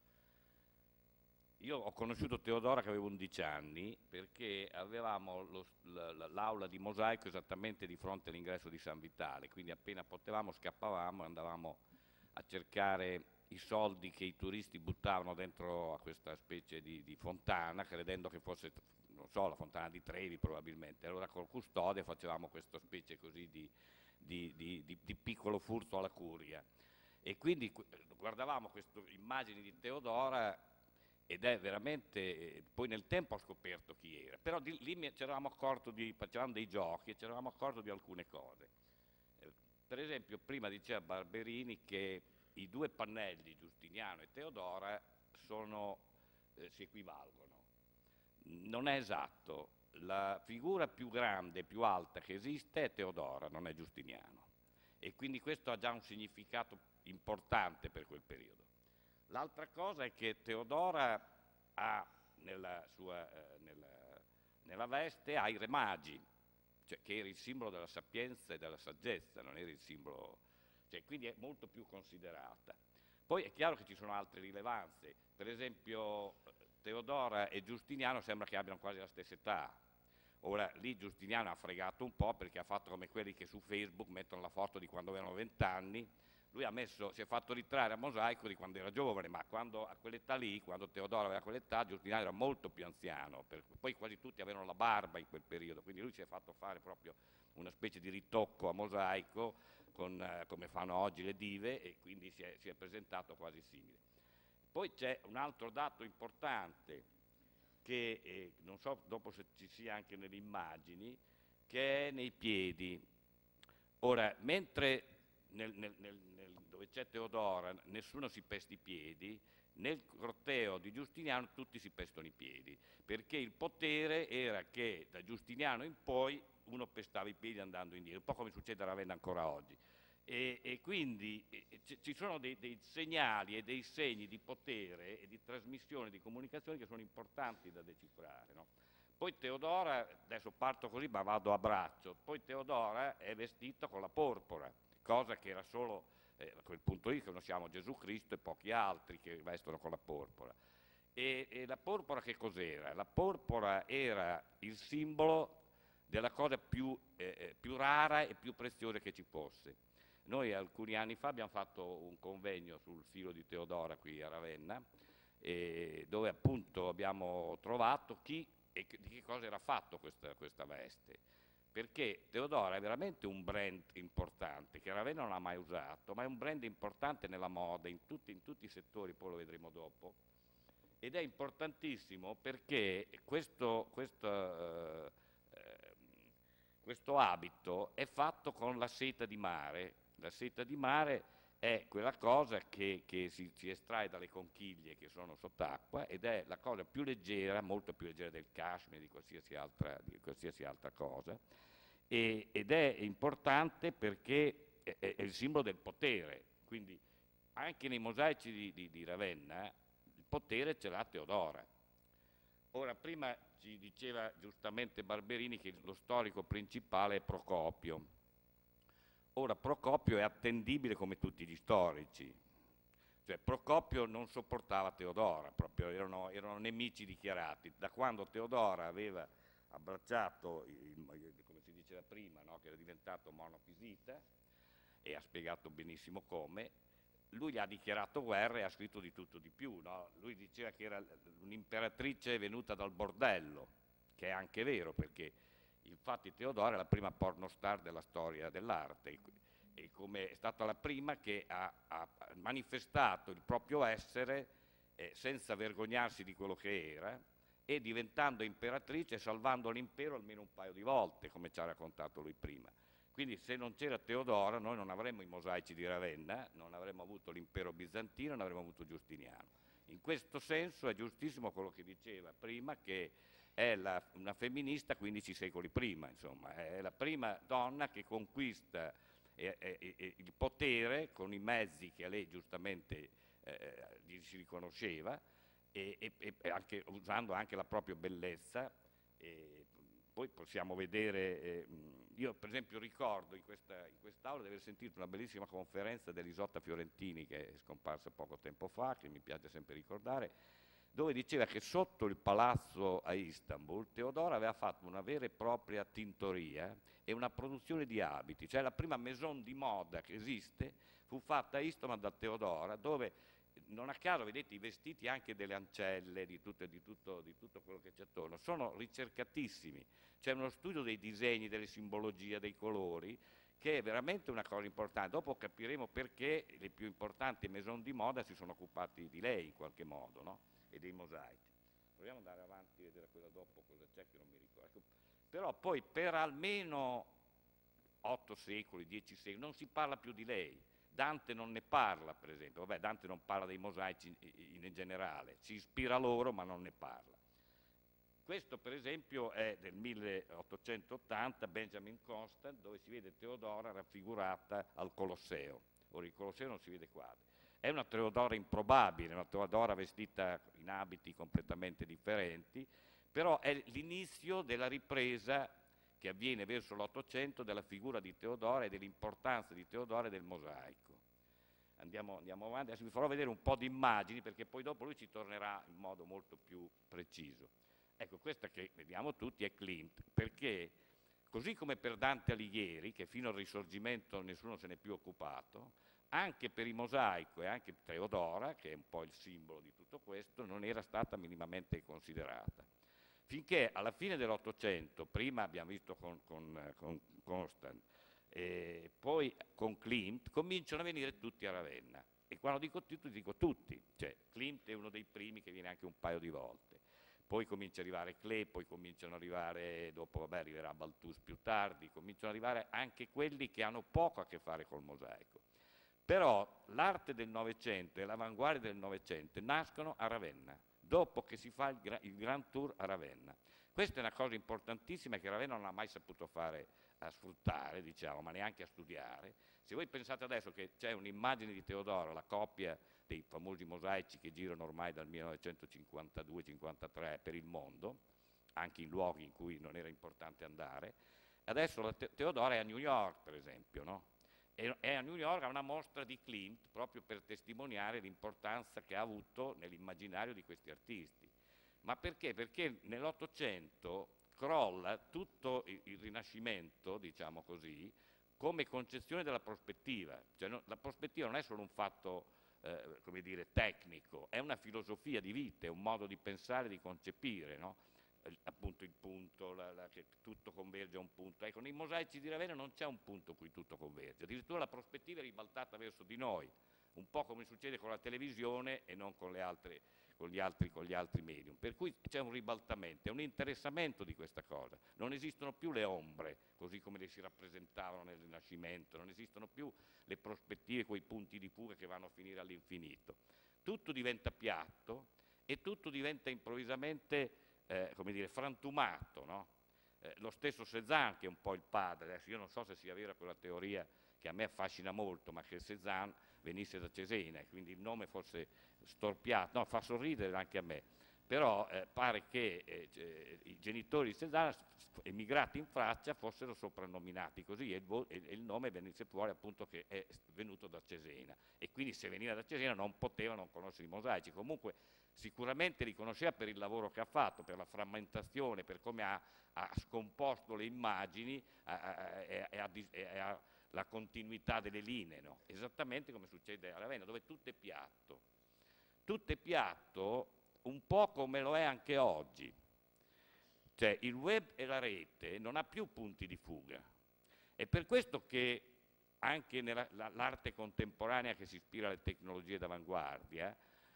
Io ho conosciuto Teodora che avevo undici anni, perché avevamo l'aula di mosaico esattamente di fronte all'ingresso di San Vitale, quindi appena potevamo scappavamo e andavamo a cercare i soldi che i turisti buttavano dentro a questa specie di, di fontana, credendo che fosse, non so, la fontana di Trevi probabilmente. Allora col custode facevamo questa specie così di, di, di, di, di piccolo furto alla curia. E quindi guardavamo queste immagini di Teodora ed è veramente, poi nel tempo ho scoperto chi era, però di, lì ci eravamo accorti di, facevamo dei giochi e ci eravamo accorti di alcune cose. Eh, per esempio, prima diceva Barberini che i due pannelli, Giustiniano e Teodora, sono, eh, si equivalgono. Non è esatto, la figura più grande, più alta che esiste è Teodora, non è Giustiniano. E quindi questo ha già un significato importante per quel periodo. L'altra cosa è che Teodora ha nella sua eh, nella, nella veste ha i re magi, cioè, che era il simbolo della sapienza e della saggezza, non era il simbolo, cioè, quindi è molto più considerata. Poi è chiaro che ci sono altre rilevanze, per esempio Teodora e Giustiniano sembra che abbiano quasi la stessa età. Ora lì Giustiniano ha fregato un po' perché ha fatto come quelli che su Facebook mettono la foto di quando avevano vent'anni. Lui ha messo, si è fatto ritrarre a mosaico di quando era giovane, ma quando a quell'età lì, quando Teodoro aveva quell'età, Giustiniano era molto più anziano, per, poi quasi tutti avevano la barba in quel periodo, quindi lui si è fatto fare proprio una specie di ritocco a mosaico, con, eh, come fanno oggi le dive, e quindi si è, si è presentato quasi simile. Poi c'è un altro dato importante, che eh, non so dopo se ci sia anche nelle immagini, che è nei piedi. Ora, mentre Nel, nel, nel, nel, dove c'è Teodora nessuno si pesta i piedi, nel corteo di Giustiniano tutti si pestano i piedi, perché il potere era che da Giustiniano in poi uno pestava i piedi andando indietro, un po' come succede a Ravenna ancora oggi. E, e quindi e, ci sono dei, dei segnali e dei segni di potere e di trasmissione, di comunicazione che sono importanti da decifrare, no? Poi Teodora, adesso parto così ma vado a braccio, poi Teodora è vestita con la porpora, cosa che era solo, eh, a quel punto lì conosciamo Gesù Cristo e pochi altri che vestono con la porpora. E, e la porpora che cos'era? La porpora era il simbolo della cosa più, eh, più rara e più preziosa che ci fosse. Noi alcuni anni fa abbiamo fatto un convegno sul filo di Teodora qui a Ravenna, eh, dove appunto abbiamo trovato chi e di che cosa era fatto questa, questa veste. Perché Teodora è veramente un brand importante, che Ravenna non ha mai usato, ma è un brand importante nella moda, in tutti, in tutti i settori, poi lo vedremo dopo. Ed è importantissimo perché questo, questo, eh, questo abito è fatto con la seta di mare. La seta di mare è quella cosa che, che si, si estrae dalle conchiglie che sono sott'acqua ed è la cosa più leggera, molto più leggera del cashmere, di qualsiasi altra, di qualsiasi altra cosa, e, ed è importante perché è, è il simbolo del potere, quindi anche nei mosaici di, di, di Ravenna il potere ce l'ha Teodora. Ora, prima ci diceva giustamente Barberini che lo storico principale è Procopio. Ora, Procopio è attendibile come tutti gli storici, cioè Procopio non sopportava Teodora, proprio erano, erano nemici dichiarati. Da quando Teodora aveva abbracciato, il, come si diceva prima, no? Che era diventato monopisita, e ha spiegato benissimo come, lui gli ha dichiarato guerra e ha scritto di tutto di più. No? Lui diceva che era un'imperatrice venuta dal bordello, che è anche vero, perché infatti Teodora è la prima pornostar della storia dell'arte, e come è stata la prima che ha, ha manifestato il proprio essere eh, senza vergognarsi di quello che era, e diventando imperatrice e salvando l'impero almeno un paio di volte, come ci ha raccontato lui prima. Quindi se non c'era Teodora noi non avremmo i mosaici di Ravenna, non avremmo avuto l'impero bizantino, non avremmo avuto Giustiniano. In questo senso è giustissimo quello che diceva prima, che è la, una femminista quindici secoli prima, insomma, è la prima donna che conquista eh, eh, il potere con i mezzi che a lei giustamente eh, si riconosceva, e, e, e anche, usando anche la propria bellezza. E poi possiamo vedere... Eh, io per esempio ricordo in, questa, in quest'aula di aver sentito una bellissima conferenza dell'Isotta Fiorentini, che è scomparsa poco tempo fa, che mi piace sempre ricordare, dove diceva che sotto il palazzo a Istanbul Teodora aveva fatto una vera e propria tintoria e una produzione di abiti, cioè la prima maison di moda che esiste fu fatta a Istanbul da Teodora, dove non a caso vedete i vestiti anche delle ancelle, di tutto, di tutto, di tutto quello che c'è attorno, sono ricercatissimi. C'è uno studio dei disegni, delle simbologie, dei colori, che è veramente una cosa importante. Dopo capiremo perché le più importanti maison di moda si sono occupati di lei in qualche modo, no? E dei mosaici. Proviamo ad andare avanti e vedere quella dopo cosa c'è, che non mi ricordo. Però poi per almeno otto secoli, dieci secoli, non si parla più di lei. Dante non ne parla, per esempio. Vabbè, Dante non parla dei mosaici in, in generale, si ispira a loro ma non ne parla. Questo per esempio è del milleottocentottanta, Benjamin Constant, dove si vede Teodora raffigurata al Colosseo. Ora il Colosseo non si vede quadri. È una Teodora improbabile, una Teodora vestita in abiti completamente differenti, però è l'inizio della ripresa che avviene verso l'Ottocento della figura di Teodora e dell'importanza di Teodora e del mosaico. Andiamo, andiamo avanti, adesso vi farò vedere un po' di immagini, perché poi dopo lui ci tornerà in modo molto più preciso. Ecco, questa che vediamo tutti è Klimt, perché così come per Dante Alighieri, che fino al Risorgimento nessuno se n'è più occupato, anche per il mosaico e anche Teodora, che è un po' il simbolo di tutto questo, non era stata minimamente considerata. Finché alla fine dell'Ottocento, prima abbiamo visto con, con, con Constant, e poi con Klimt, cominciano a venire tutti a Ravenna. E quando dico tutti, dico tutti, cioè Klimt è uno dei primi che viene anche un paio di volte. Poi comincia ad arrivare Klee, poi cominciano ad arrivare, dopo vabbè arriverà Balthus più tardi, cominciano ad arrivare anche quelli che hanno poco a che fare col mosaico. Però l'arte del Novecento e l'avanguardia del Novecento nascono a Ravenna, dopo che si fa il, gra il Grand Tour a Ravenna. Questa è una cosa importantissima che Ravenna non ha mai saputo fare, a sfruttare, diciamo, ma neanche a studiare. Se voi pensate adesso che c'è un'immagine di Teodora, la coppia dei famosi mosaici che girano ormai dal millenovecentocinquantadue cinquantatré per il mondo, anche in luoghi in cui non era importante andare, adesso la Te Teodora è a New York, per esempio, no? E è a New York a una mostra di Klimt, proprio per testimoniare l'importanza che ha avuto nell'immaginario di questi artisti. Ma perché? Perché nell'Ottocento crolla tutto il, il Rinascimento, diciamo così, come concezione della prospettiva. Cioè, no, la prospettiva non è solo un fatto, eh, come dire, tecnico, è una filosofia di vita, è un modo di pensare, di concepire, no? Eh, appunto il punto, la, la, che tutto converge a un punto. Ecco, nei mosaici di Ravenna non c'è un punto in cui tutto converge, addirittura la prospettiva è ribaltata verso di noi, un po' come succede con la televisione e non con le altre Con gli, altri, con gli altri medium, per cui c'è un ribaltamento, è un interessamento di questa cosa. Non esistono più le ombre, così come le si rappresentavano nel Rinascimento, non esistono più le prospettive, quei punti di fuga che vanno a finire all'infinito. Tutto diventa piatto e tutto diventa improvvisamente, eh, come dire, frantumato, no? Eh, lo stesso Cézanne, che è un po' il padre, adesso io non so se sia vera quella teoria che a me affascina molto, ma che Cézanne venisse da Cesena, e quindi il nome fosse storpiato, no, fa sorridere anche a me, però eh, pare che eh, i genitori di Cesana, emigrati in Francia, fossero soprannominati così, e il, e il nome venisse fuori appunto che è venuto da Cesena, e quindi se veniva da Cesena non poteva non conoscere i mosaici. Comunque sicuramente li conosceva per il lavoro che ha fatto, per la frammentazione, per come ha, ha scomposto le immagini e ha la continuità delle linee, no? Esattamente come succede a Ravenna, dove tutto è piatto. Tutto è piatto un po' come lo è anche oggi. Cioè il web e la rete non ha più punti di fuga. È per questo che anche l'arte contemporanea che si ispira alle tecnologie d'avanguardia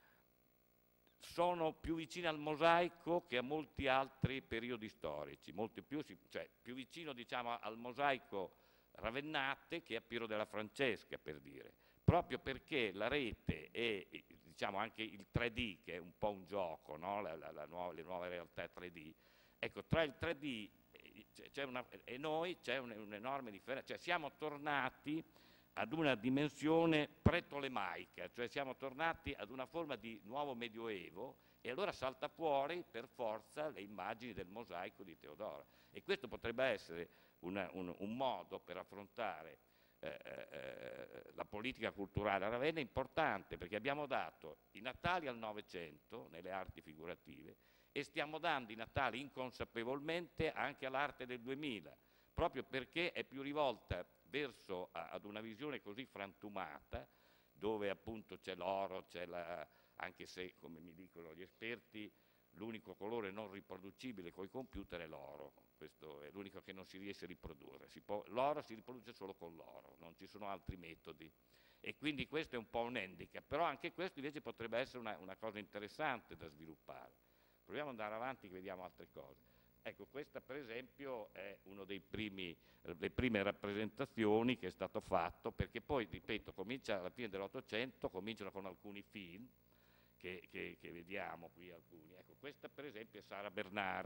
sono più vicine al mosaico che a molti altri periodi storici, molto più, cioè più vicino diciamo al mosaico ravennate che a Piero della Francesca, per dire, proprio perché la rete e diciamo anche il tre D, che è un po' un gioco, no? la, la, la nuova, le nuove realtà tre D, ecco, tra il tre D c'è una, e noi c'è un'enorme differenza, cioè siamo tornati ad una dimensione pre-tolemaica, cioè siamo tornati ad una forma di nuovo medioevo, e allora salta fuori per forza le immagini del mosaico di Teodora. E questo potrebbe essere una, un, un modo per affrontare eh, eh, la politica culturale a Ravenna importante, perché abbiamo dato i Natali al Novecento nelle arti figurative e stiamo dando i Natali inconsapevolmente anche all'arte del duemila, proprio perché è più rivolta verso a, ad una visione così frantumata, dove appunto c'è l'oro, c'è la, anche se, come mi dicono gli esperti, l'unico colore non riproducibile con i computer è l'oro. Questo è l'unico che non si riesce a riprodurre. L'oro si riproduce solo con l'oro, non ci sono altri metodi. E quindi questo è un po' un handicap, però anche questo invece potrebbe essere una, una cosa interessante da sviluppare. Proviamo ad andare avanti che vediamo altre cose. Ecco, questa per esempio è una delle prime rappresentazioni che è stato fatto, perché poi, ripeto, comincia alla fine dell'Ottocento, cominciano con alcuni film, che, che, che vediamo qui alcuni. Ecco, questa per esempio è Sara Bernard.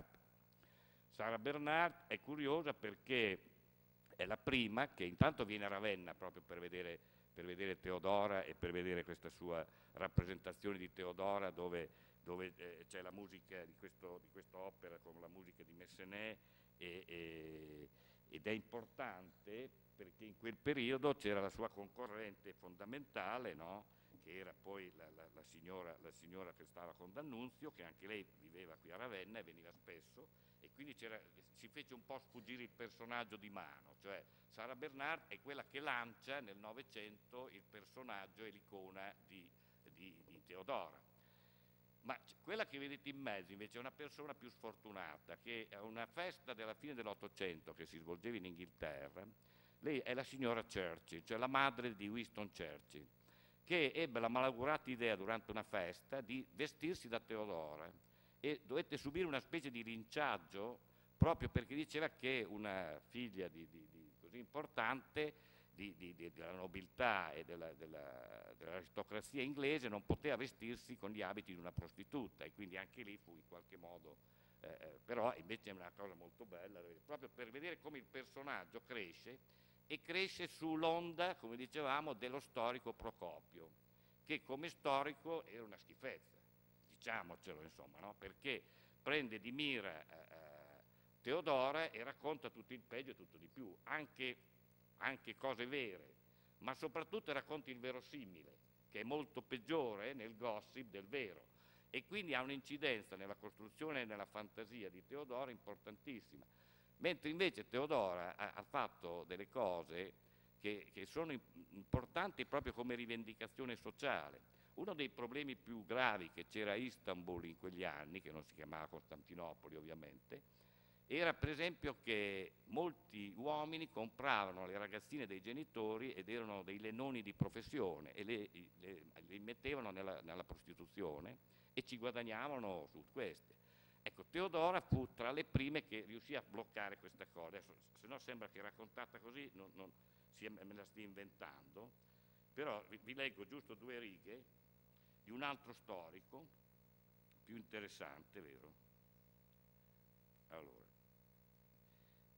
Sara Bernard è curiosa perché è la prima che intanto viene a Ravenna proprio per vedere, per vedere Teodora e per vedere questa sua rappresentazione di Teodora, dove dove eh, c'è la musica di, questo, di quest'opera con la musica di Messenet, e, e, ed è importante perché in quel periodo c'era la sua concorrente fondamentale, no? Che era poi la, la, la, signora, la signora che stava con D'Annunzio, che anche lei viveva qui a Ravenna e veniva spesso, e quindi si fece un po' sfuggire il personaggio di mano, cioè Sara Bernard è quella che lancia nel Novecento il personaggio e l'icona di, di, di Teodora. Ma quella che vedete in mezzo invece è una persona più sfortunata, che a una festa della fine dell'Ottocento che si svolgeva in Inghilterra, lei è la signora Churchill, cioè la madre di Winston Churchill, che ebbe la malaugurata idea durante una festa di vestirsi da Teodora e dovette subire una specie di linciaggio proprio perché diceva che una figlia di, di, di così importante Di, di, di, della nobiltà e della, della, dell'aristocrazia inglese non poteva vestirsi con gli abiti di una prostituta, e quindi anche lì fu in qualche modo, eh, però invece è una cosa molto bella, proprio per vedere come il personaggio cresce, e cresce sull'onda, come dicevamo, dello storico Procopio, che come storico era una schifezza, diciamocelo insomma, no? Perché prende di mira eh, Teodora e racconta tutto il peggio e tutto di più, anche anche cose vere, ma soprattutto racconti il verosimile, che è molto peggiore nel gossip del vero, e quindi ha un'incidenza nella costruzione e nella fantasia di Teodora importantissima, mentre invece Teodora ha, ha fatto delle cose che, che sono importanti proprio come rivendicazione sociale. Uno dei problemi più gravi che c'era a Istanbul in quegli anni, che non si chiamava Costantinopoli ovviamente, era per esempio che molti uomini compravano le ragazzine dei genitori ed erano dei lenoni di professione e le, le, le mettevano nella, nella prostituzione e ci guadagnavano su queste. Ecco, Teodora fu tra le prime che riuscì a bloccare questa cosa. Adesso, se no sembra che raccontata così non, non, si, me la stia inventando, però vi, vi leggo giusto due righe di un altro storico più interessante, vero? Allora,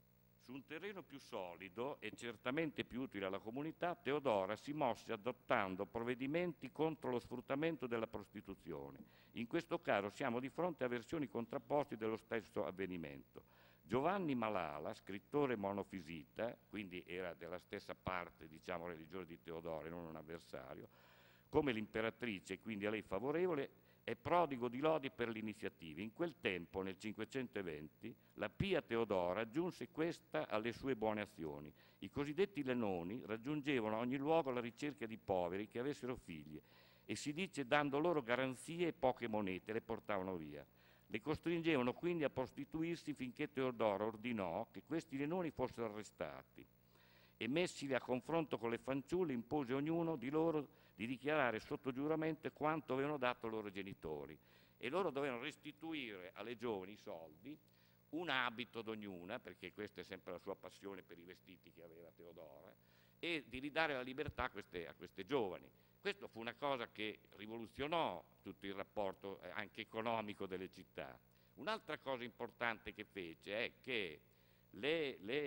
Su un terreno più solido e certamente più utile alla comunità, Teodora si mosse adottando provvedimenti contro lo sfruttamento della prostituzione. In questo caso siamo di fronte a versioni contrapposte dello stesso avvenimento. Giovanni Malala, scrittore monofisita, quindi era della stessa parte, diciamo, religiosa di Teodora e non un avversario, come l'imperatrice, quindi a lei favorevole, è prodigo di lodi per l'iniziativa. In quel tempo, nel cinquecentoventi, la pia Teodora aggiunse questa alle sue buone azioni. I cosiddetti lenoni raggiungevano a ogni luogo la ricerca di poveri che avessero figli e si dice dando loro garanzie e poche monete, le portavano via. Le costringevano quindi a prostituirsi finché Teodora ordinò che questi lenoni fossero arrestati e messili a confronto con le fanciulle impose a ognuno di loro di dichiarare sotto giuramento quanto avevano dato i loro genitori e loro dovevano restituire alle giovani i soldi, un abito ad ognuna, perché questa è sempre la sua passione per i vestiti che aveva Teodora, e di ridare la libertà a queste, a queste giovani. Questo fu una cosa che rivoluzionò tutto il rapporto eh, anche economico delle città. Un'altra cosa importante che fece è che le, le,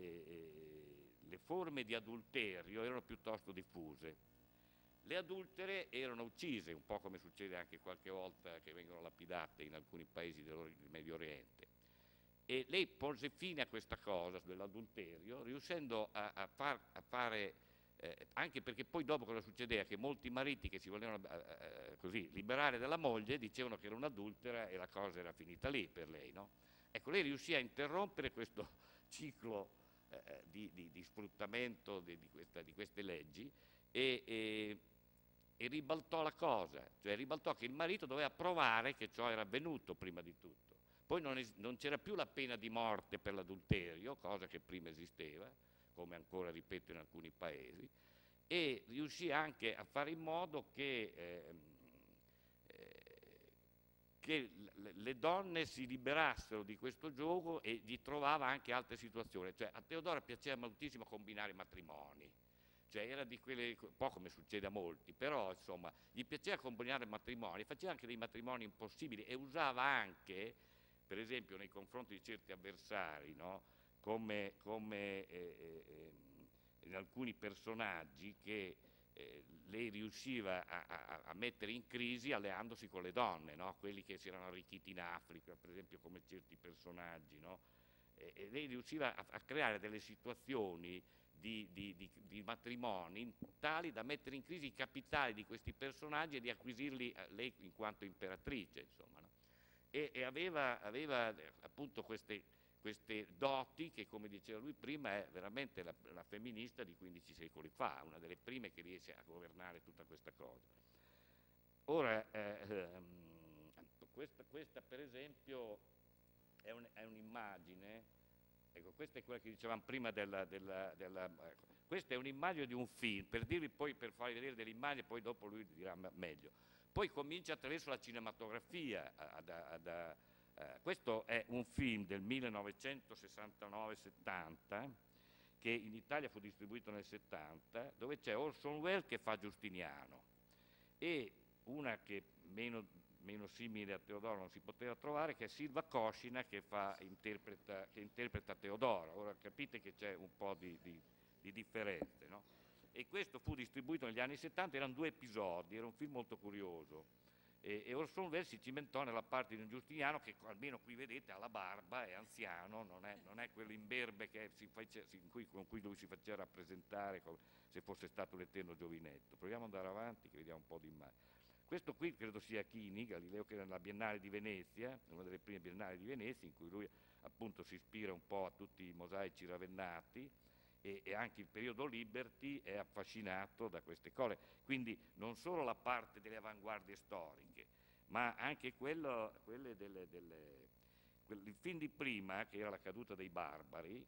eh, le forme di adulterio erano piuttosto diffuse. Le adultere erano uccise, un po' come succede anche qualche volta che vengono lapidate in alcuni paesi del Medio Oriente. E lei pose fine a questa cosa dell'adulterio, riuscendo a, a, far, a fare, eh, anche perché poi dopo cosa succedeva? Che molti mariti che si volevano eh, così liberare dalla moglie dicevano che era un'adultera e la cosa era finita lì per lei, no? Ecco, lei riuscì a interrompere questo ciclo eh, di, di, di sfruttamento di, di, questa, di queste leggi e, e e ribaltò la cosa, cioè ribaltò che il marito doveva provare che ciò era avvenuto prima di tutto. Poi non, non c'era più la pena di morte per l'adulterio, cosa che prima esisteva, come ancora ripeto in alcuni paesi, e riuscì anche a fare in modo che, eh, eh, che le donne si liberassero di questo gioco e gli trovava anche altre situazioni. Cioè, a Teodora piaceva moltissimo combinare matrimoni. Cioè era di quelle, un po' come succede a molti, però insomma gli piaceva combinare matrimoni, faceva anche dei matrimoni impossibili e usava anche, per esempio nei confronti di certi avversari, no? come, come eh, eh, in alcuni personaggi che eh, lei riusciva a, a, a mettere in crisi alleandosi con le donne, no? Quelli che si erano arricchiti in Africa, per esempio come certi personaggi, no? e, e lei riusciva a, a creare delle situazioni Di, di, di, di matrimoni tali da mettere in crisi i capitali di questi personaggi e di acquisirli a lei in quanto imperatrice, insomma, no? e, e aveva, aveva appunto queste, queste doti che, come diceva lui prima, è veramente la, la femminista di quindici secoli fa, una delle prime che riesce a governare tutta questa cosa. Ora, eh, ehm, questa, questa per esempio è, un, è un'immagine. Ecco, questa è quella che dicevamo prima della... della, della ecco. Questa è un'immagine di un film, per dirvi poi, per farvi vedere delle immagini, poi dopo lui dirà meglio. Poi comincia attraverso la cinematografia. Ad, ad, ad, uh, questo è un film del millenovecentosessantanove settanta, che in Italia fu distribuito nel settanta, dove c'è Orson Welles che fa Giustiniano, e una che meno... meno simile a Teodora non si poteva trovare, che è Silva Coscina che, fa, interpreta, che interpreta Teodora. Ora capite che c'è un po' di, di, di differenze, no? E questo fu distribuito negli anni settanta, erano due episodi, era un film molto curioso. E, e Orson Welles si cimentò nella parte di un Giustiniano che almeno qui vedete ha la barba, è anziano, non è, non è quello imberbe che si face, in cui, con cui lui si faceva rappresentare come se fosse stato un eterno giovinetto. Proviamo ad andare avanti che vediamo un po' di immagini. Questo qui credo sia Chini, Galileo, che era nella Biennale di Venezia, una delle prime Biennali di Venezia, in cui lui appunto si ispira un po' a tutti i mosaici ravennati e, e anche il periodo Liberty è affascinato da queste cose. Quindi non solo la parte delle avanguardie storiche, ma anche quello, quelle delle, delle, quel, il film di prima, che era La caduta dei barbari,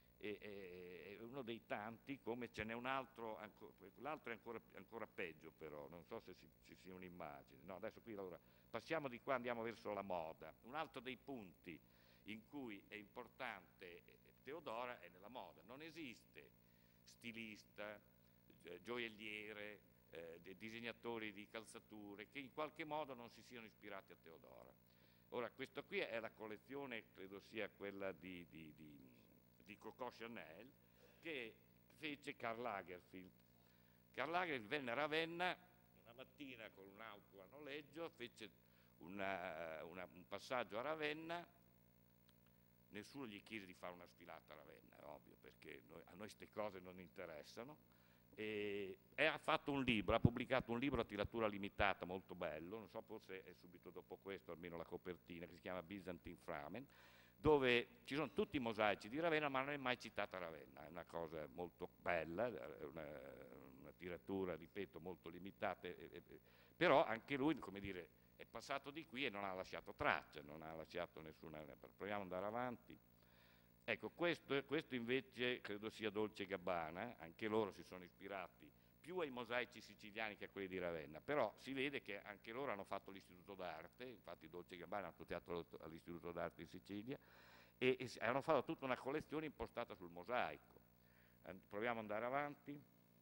è uno dei tanti, come ce n'è un altro, l'altro è ancora, ancora peggio però, non so se ci sia un'immagine. No, adesso qui allora, passiamo di qua, andiamo verso la moda. Un altro dei punti in cui è importante Teodora è nella moda. Non esiste stilista, gioielliere, eh, disegnatori di calzature che in qualche modo non si siano ispirati a Teodora. Ora, questa qui è la collezione, credo sia quella di... di, di di Coco Chanel che fece Karl Lagerfeld. Karl Lagerfeld venne a Ravenna una mattina con un'auto a noleggio, fece una, una, un passaggio a Ravenna, nessuno gli chiese di fare una sfilata a Ravenna, è ovvio, perché noi, a noi queste cose non interessano, e, e ha fatto un libro, ha pubblicato un libro a tiratura limitata molto bello, non so, forse è subito dopo questo, almeno la copertina, che si chiama Byzantine Framen, dove ci sono tutti i mosaici di Ravenna, ma non è mai citata Ravenna, è una cosa molto bella, una, una tiratura, ripeto, molto limitata, e, e, però anche lui, come dire, è passato di qui e non ha lasciato tracce, non ha lasciato nessuna. Proviamo ad andare avanti. Ecco, questo, questo invece credo sia Dolce e Gabbana, anche loro si sono ispirati più ai mosaici siciliani che a quelli di Ravenna, però si vede che anche loro hanno fatto l'istituto d'arte, infatti Dolce e Gabbana hanno studiato all'istituto d'arte in Sicilia, e, e hanno fatto tutta una collezione impostata sul mosaico. Proviamo ad andare avanti.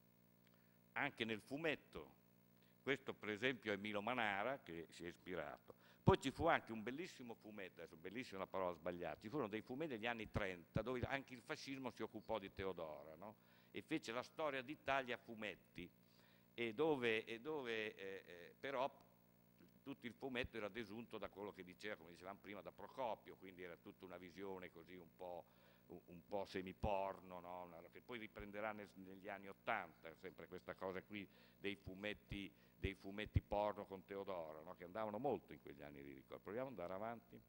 Anche nel fumetto, questo per esempio è Milo Manara che si è ispirato. Poi ci fu anche un bellissimo fumetto, adesso bellissima la parola sbagliata, ci furono dei fumetti degli anni trenta dove anche il fascismo si occupò di Teodora, no? E fece la storia d'Italia a fumetti, e dove, e dove eh, eh, però tutto il fumetto era desunto da quello che diceva, come dicevamo prima, da Procopio, quindi era tutta una visione così un po', un po' semiporno, no? Una, che poi riprenderà nel, negli anni Ottanta, sempre questa cosa qui dei fumetti, dei fumetti porno con Teodora, no? Che andavano molto in quegli anni, li ricordo. Proviamo ad andare avanti.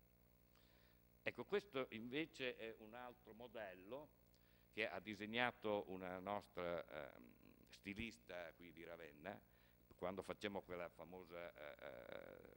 Ecco, questo invece è un altro modello che ha disegnato una nostra eh, stilista qui di Ravenna, quando facciamo quella famosa eh,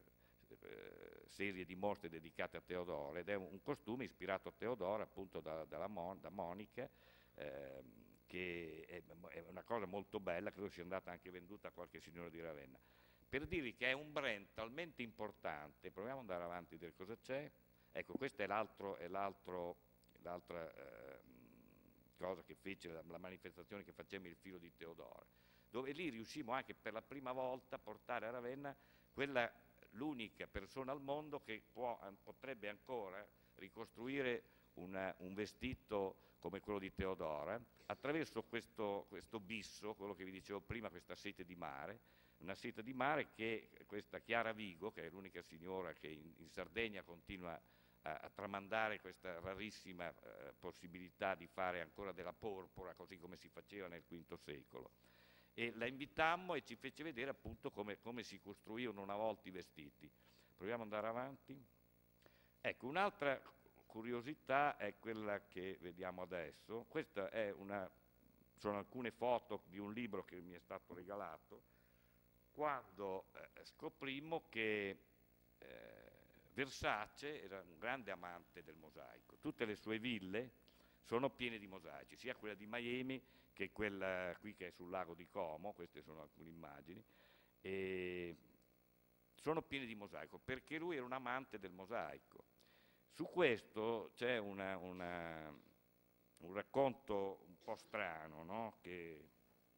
eh, serie di mostre dedicate a Teodora, ed è un, un costume ispirato a Teodora, appunto da, dalla Mon, da Monica, eh, che è, è una cosa molto bella, credo sia andata anche venduta a qualche signore di Ravenna. Per dirvi che è un brand talmente importante, proviamo ad andare avanti a dire cosa c'è. Ecco, questa è l'altro, è l'altro, l'altra eh, cosa che fece, la, la manifestazione che facemmo, il filo di Teodora, dove lì riuscimmo anche per la prima volta a portare a Ravenna quella, l'unica persona al mondo che può, potrebbe ancora ricostruire una, un vestito come quello di Teodora, attraverso questo, questo bisso, quello che vi dicevo prima, questa sete di mare, una sete di mare che questa Chiara Vigo, che è l'unica signora che in, in Sardegna continua a, a tramandare questa rarissima eh, possibilità di fare ancora della porpora, così come si faceva nel quinto secolo. E la invitammo e ci fece vedere appunto come, come si costruivano una volta i vestiti. Proviamo ad andare avanti. Ecco, un'altra curiosità è quella che vediamo adesso. Questa è una, sono alcune foto di un libro che mi è stato regalato, quando eh, scoprimmo che eh, Versace era un grande amante del mosaico. Tutte le sue ville sono piene di mosaici, sia quella di Miami che quella qui che è sul lago di Como, queste sono alcune immagini, e sono piene di mosaico, perché lui era un amante del mosaico. Su questo c'è una, una, un racconto un po' strano, no? che,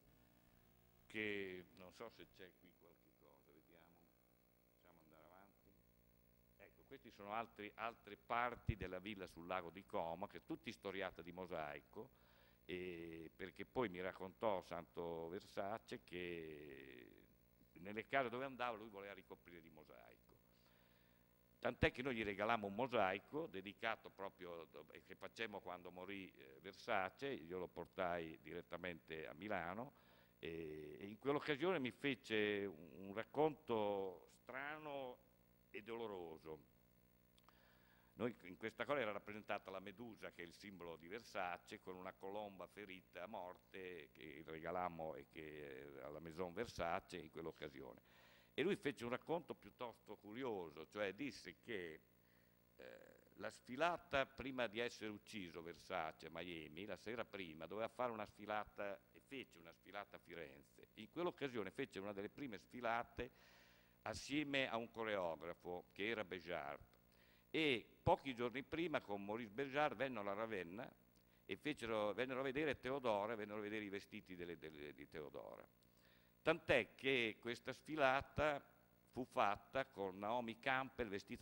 che non so se c'è qui qualche cosa, vediamo, possiamo andare avanti. Ecco, queste sono altri, altre parti della villa sul lago di Como, che è tutta storiata di mosaico, e perché poi mi raccontò Santo Versace che nelle case dove andava lui voleva ricoprire di mosaico. Tant'è che noi gli regalammo un mosaico dedicato proprio, che facemmo quando morì eh, Versace, io lo portai direttamente a Milano, e, e in quell'occasione mi fece un, un racconto strano e doloroso. Noi in questa cosa era rappresentata la Medusa, che è il simbolo di Versace, con una colomba ferita a morte che regalammo e che, alla Maison Versace in quell'occasione. E lui fece un racconto piuttosto curioso, cioè disse che eh, la sfilata, prima di essere ucciso Versace a Miami, la sera prima, doveva fare una sfilata, e fece una sfilata a Firenze. In quell'occasione fece una delle prime sfilate assieme a un coreografo che era Béjart. E pochi giorni prima con Maurice Béjart vennero a Ravenna e fecero, vennero a vedere Teodora, vennero a vedere i vestiti delle, delle, di Teodora. Tant'è che questa sfilata fu fatta con Naomi Campbell vestita da Teodora, che con una pistola sparava, sparava sul pubblico.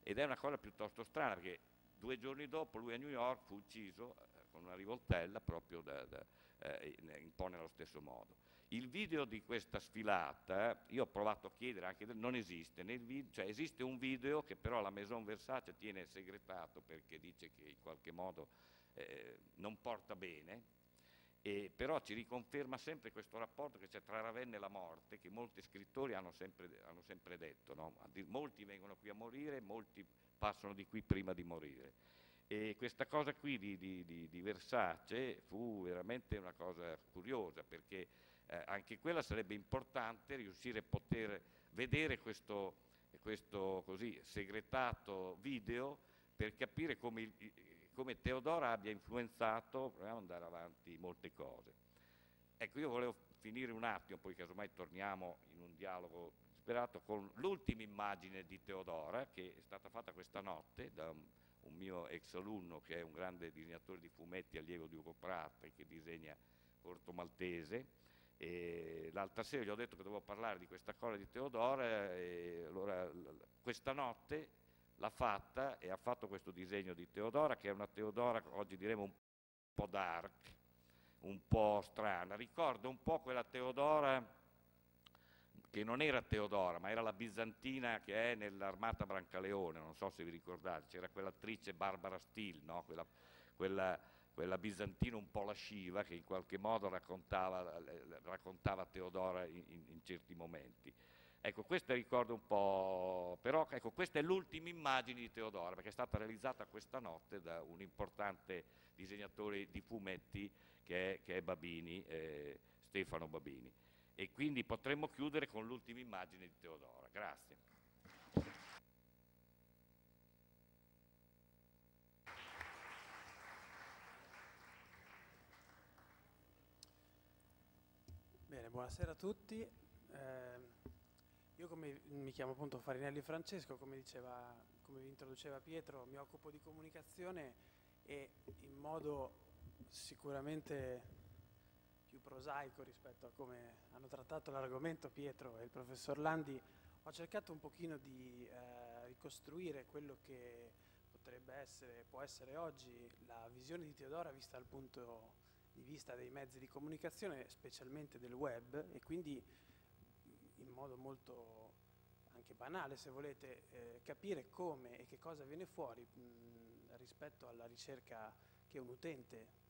ed è una cosa piuttosto strana, perché due giorni dopo lui a New York fu ucciso eh, con una rivoltella proprio da, da, eh, un po' nello stesso modo. Il video di questa sfilata, io ho provato a chiedere anche, non esiste, nel video, cioè esiste un video che però la Maison Versace tiene segretato perché dice che in qualche modo eh, non porta bene, e però ci riconferma sempre questo rapporto che c'è tra Ravenna e la morte, che molti scrittori hanno sempre, hanno sempre detto, no? Molti vengono qui a morire, molti passano di qui prima di morire. E questa cosa qui di, di, di, di Versace fu veramente una cosa curiosa, perché eh, anche quella sarebbe importante riuscire a poter vedere questo, questo così segretato video per capire come, il, come Teodora abbia influenzato, proviamo ad andare avanti, molte cose. Ecco, io volevo finire un attimo, poi casomai torniamo in un dialogo disperato, con l'ultima immagine di Teodora, che è stata fatta questa notte da un, un mio ex alunno che è un grande disegnatore di fumetti, allievo di Ugo Pratt, che disegna Corto Maltese. L'altra sera gli ho detto che dovevo parlare di questa cosa di Teodora, e allora questa notte l'ha fatta e ha fatto questo disegno di Teodora, che è una Teodora, oggi diremo un po' dark, un po' strana, ricorda un po' quella Teodora che non era Teodora, ma era la bizantina che è nell'Armata Brancaleone, non so se vi ricordate, c'era quell'attrice Barbara Steele, no? quella, quella, quella bizantina un po' lasciva che in qualche modo raccontava, raccontava Teodora in, in, in certi momenti. Ecco, questa ricorda un po', però ecco, questa è l'ultima immagine di Teodora, perché è stata realizzata questa notte da un importante disegnatore di fumetti che è, che è Babini, eh, Stefano Babini. E quindi potremmo chiudere con l'ultima immagine di Teodora. Grazie. Bene, buonasera a tutti. Eh, io come mi chiamo appunto Farinelli Francesco, come diceva, come vi introduceva Pietro, mi occupo di comunicazione e in modo sicuramente più prosaico rispetto a come hanno trattato l'argomento Pietro e il professor Landi, ho cercato un pochino di eh, ricostruire quello che potrebbe essere, può essere oggi la visione di Teodora vista dal punto di vista dei mezzi di comunicazione, specialmente del web, e quindi in modo molto anche banale, se volete, eh, capire come e che cosa viene fuori mh, rispetto alla ricerca che un utente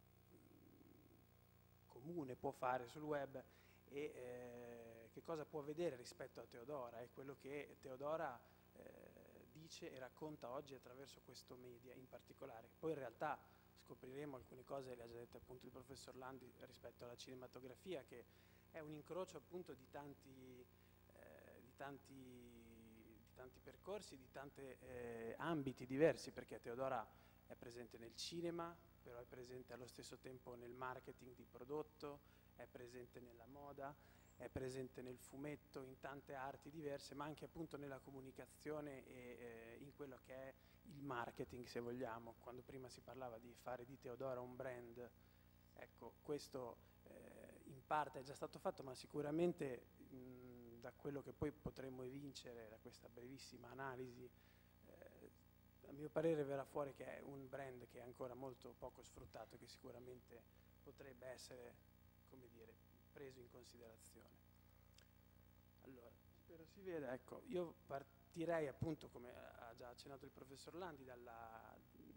comune può fare sul web e eh, che cosa può vedere rispetto a Teodora e quello che Teodora eh, dice e racconta oggi attraverso questo media in particolare. Poi in realtà scopriremo alcune cose, le ha già dette appunto il professor Landi, rispetto alla cinematografia, che è un incrocio appunto di tanti, eh, di tanti, di tanti percorsi, di tanti eh, ambiti diversi, perché Teodora è presente nel cinema, però è presente allo stesso tempo nel marketing di prodotto, è presente nella moda, è presente nel fumetto, in tante arti diverse, ma anche appunto nella comunicazione e eh, in quello che è il marketing, se vogliamo. Quando prima si parlava di fare di Teodora un brand, ecco, questo eh, in parte è già stato fatto, ma sicuramente mh, da quello che poi potremmo evincere da questa brevissima analisi, a mio parere verrà fuori che è un brand che è ancora molto poco sfruttato e che sicuramente potrebbe essere, come dire, preso in considerazione. Allora, spero si veda, ecco, io partirei appunto, come ha già accennato il professor Landi, dalla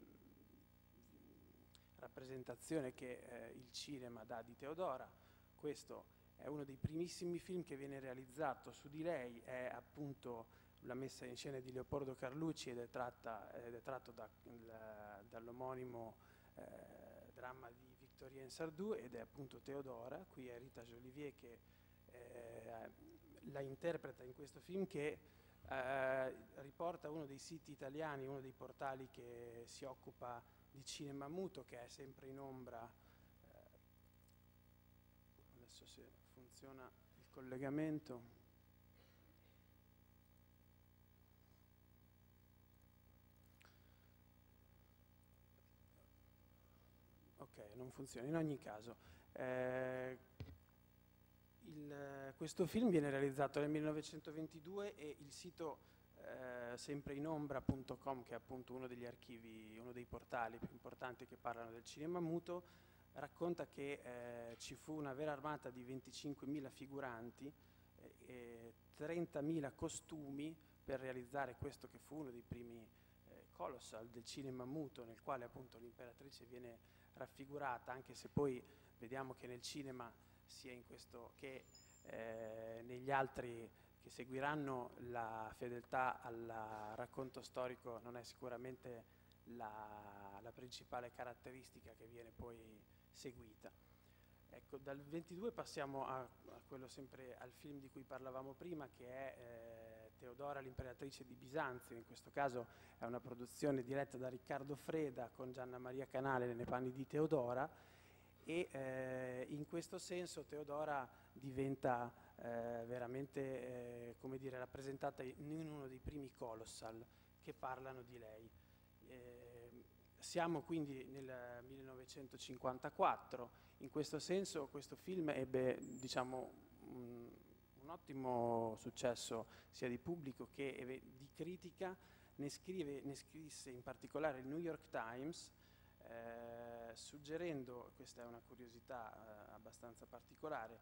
rappresentazione che eh, il cinema dà di Teodora. Questo è uno dei primissimi film che viene realizzato su di lei, è appunto la messa in scena di Leopoldo Carlucci ed è, tratta, ed è tratto da, il, dall'omonimo eh, dramma di Victorien Sardou ed è appunto Teodora. Qui è Rita Jolivier che eh, la interpreta in questo film, che eh, riporta uno dei siti italiani, uno dei portali che si occupa di cinema muto, che è sempre in ombra. Eh, adesso se funziona il collegamento. Ok, non funziona. In ogni caso, eh, il, questo film viene realizzato nel millenovecentoventidue e il sito eh, sempre in ombra punto com, che è appunto uno degli archivi, uno dei portali più importanti che parlano del cinema muto, racconta che eh, ci fu una vera armata di venticinquemila figuranti eh, e trentamila costumi per realizzare questo che fu uno dei primi eh, colossal del cinema muto, nel quale appunto l'imperatrice viene raffigurata, anche se poi vediamo che nel cinema sia in questo che eh, negli altri che seguiranno la fedeltà al racconto storico non è sicuramente la, la principale caratteristica che viene poi seguita. Ecco, dal ventidue passiamo a, a quello sempre al film di cui parlavamo prima, che è eh, Teodora l'imperatrice di Bisanzio. In questo caso è una produzione diretta da Riccardo Freda con Gianna Maria Canale nei panni di Teodora, e eh, in questo senso Teodora diventa eh, veramente eh, come dire, rappresentata in uno dei primi colossal che parlano di lei. Eh, siamo quindi nel millenovecentocinquantaquattro. In questo senso questo film ebbe, diciamo, un, un ottimo successo sia di pubblico che di critica. Ne, scrive, ne scrisse in particolare il New York Times, eh, suggerendo, questa è una curiosità eh, abbastanza particolare,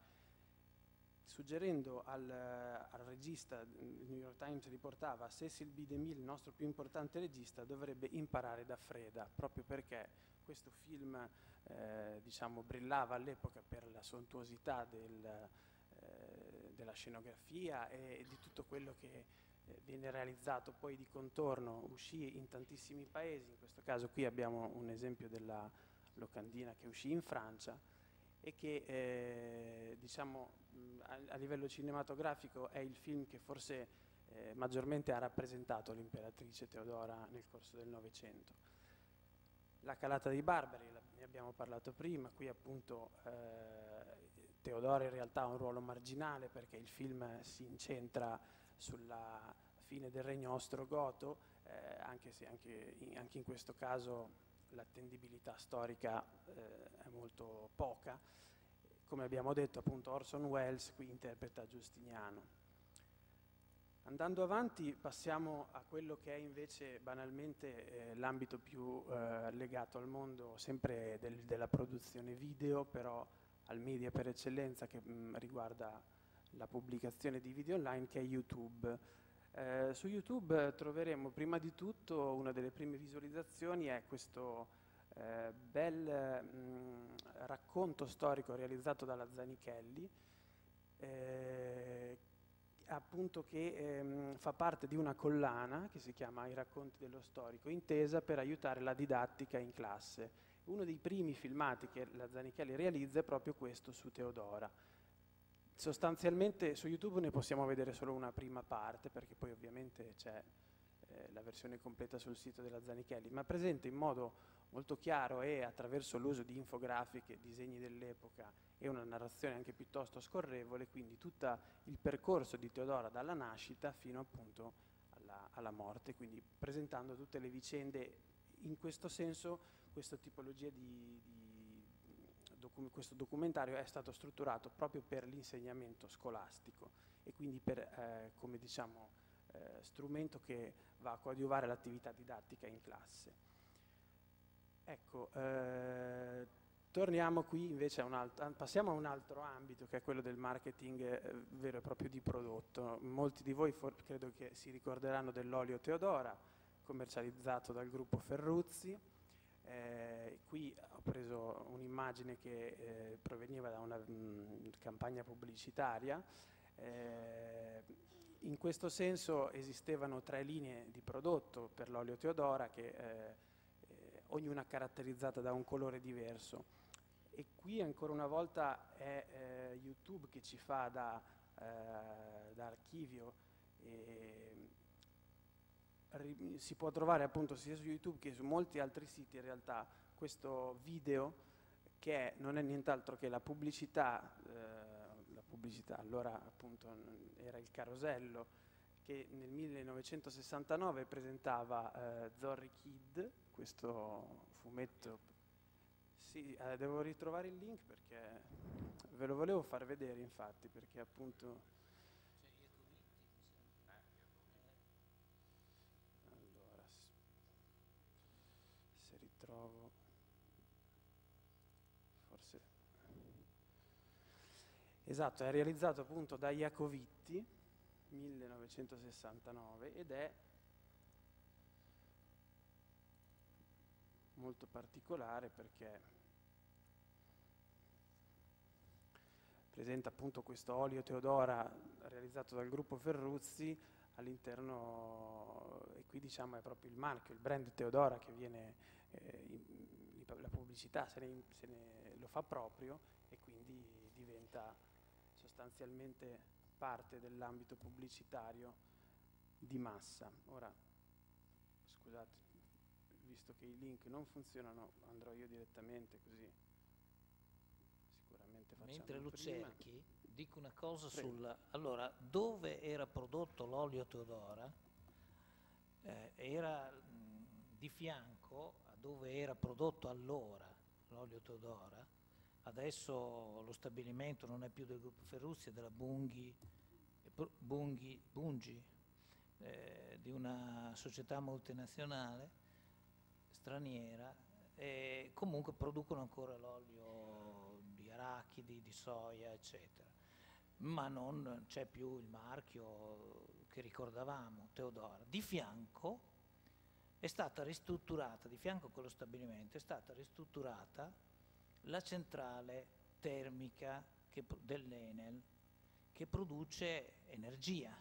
suggerendo al, al regista, il New York Times riportava: Cecil B. DeMille, il nostro più importante regista, dovrebbe imparare da Freda, proprio perché questo film eh, diciamo, brillava all'epoca per la sontuosità del, eh, della scenografia e, e di tutto quello che eh, viene realizzato poi di contorno. Uscì in tantissimi paesi, in questo caso qui abbiamo un esempio della locandina che uscì in Francia, e che eh, diciamo, a, a livello cinematografico è il film che forse eh, maggiormente ha rappresentato l'imperatrice Teodora nel corso del Novecento. La calata dei barbari, ne abbiamo parlato prima, qui appunto eh, Teodora in realtà ha un ruolo marginale perché il film si incentra sulla fine del regno ostrogoto, eh, anche se anche in, anche in questo caso l'attendibilità storica eh, è molto poca. Come abbiamo detto, appunto, Orson Welles qui interpreta Giustiniano. Andando avanti passiamo a quello che è invece banalmente eh, l'ambito più eh, legato al mondo sempre del, della produzione video, però al media per eccellenza, che mh, riguarda la pubblicazione di video online, che è YouTube. Eh, su YouTube troveremo prima di tutto, una delle prime visualizzazioni è questo eh, bel mh, racconto storico realizzato dalla Zanichelli, eh, appunto che ehm, fa parte di una collana che si chiama I racconti dello storico, intesa per aiutare la didattica in classe. Uno dei primi filmati che la Zanichelli realizza è proprio questo su Teodora. Sostanzialmente su YouTube ne possiamo vedere solo una prima parte, perché poi ovviamente c'è eh, la versione completa sul sito della Zanichelli, ma presenta in modo molto chiaro e attraverso l'uso di infografiche, disegni dell'epoca e una narrazione anche piuttosto scorrevole, quindi tutto il percorso di Teodora dalla nascita fino appunto alla, alla morte, quindi presentando tutte le vicende. In questo senso questa tipologia di, di docu- questo documentario è stato strutturato proprio per l'insegnamento scolastico e quindi per eh, come diciamo eh, strumento che va a coadiuvare l'attività didattica in classe. Ecco, eh, torniamo qui invece a un altro, passiamo a un altro ambito che è quello del marketing eh, vero e proprio di prodotto. Molti di voi for- credo che si ricorderanno dell'olio Teodora, commercializzato dal gruppo Ferruzzi. Eh, qui ho preso un'immagine che eh, proveniva da una mh, campagna pubblicitaria. Eh, in questo senso esistevano tre linee di prodotto per l'olio Teodora che eh, ognuna caratterizzata da un colore diverso, e qui ancora una volta è eh, YouTube che ci fa da, eh, da archivio, e ri, si può trovare appunto sia su YouTube che su molti altri siti in realtà questo video che è, non è nient'altro che la pubblicità, eh, la pubblicità allora appunto era il carosello, che nel millenovecentosessantanove presentava eh, Zorri Kid, questo fumetto. Sì, eh, devo ritrovare il link perché ve lo volevo far vedere, infatti, perché appunto Esatto, è realizzato appunto da Iacovitti, millenovecentosessantanove, ed è molto particolare perché presenta appunto questo olio Teodora realizzato dal gruppo Ferruzzi all'interno, e qui diciamo è proprio il marchio, il brand Teodora che viene, eh, in, la pubblicità se ne, se ne lo fa proprio e quindi diventa sostanzialmente parte dell'ambito pubblicitario di massa. Ora, scusate, visto che i link non funzionano, andrò io direttamente così sicuramente facciamo Mentre lo prima. cerchi, dico una cosa Prego. sul... Allora, dove era prodotto l'olio Teodora, eh, era mh, di fianco a dove era prodotto allora l'olio Teodora. Adesso lo stabilimento non è più del gruppo Ferruzzi, è della Bunghi, Bunghi, Bungi, eh, di una società multinazionale straniera, e comunque producono ancora l'olio di arachidi, di soia, eccetera, ma non c'è più il marchio che ricordavamo, Teodora. Di fianco è stata ristrutturata, di fianco a quello stabilimento è stata ristrutturata la centrale termica che, dell'Enel che produce energia.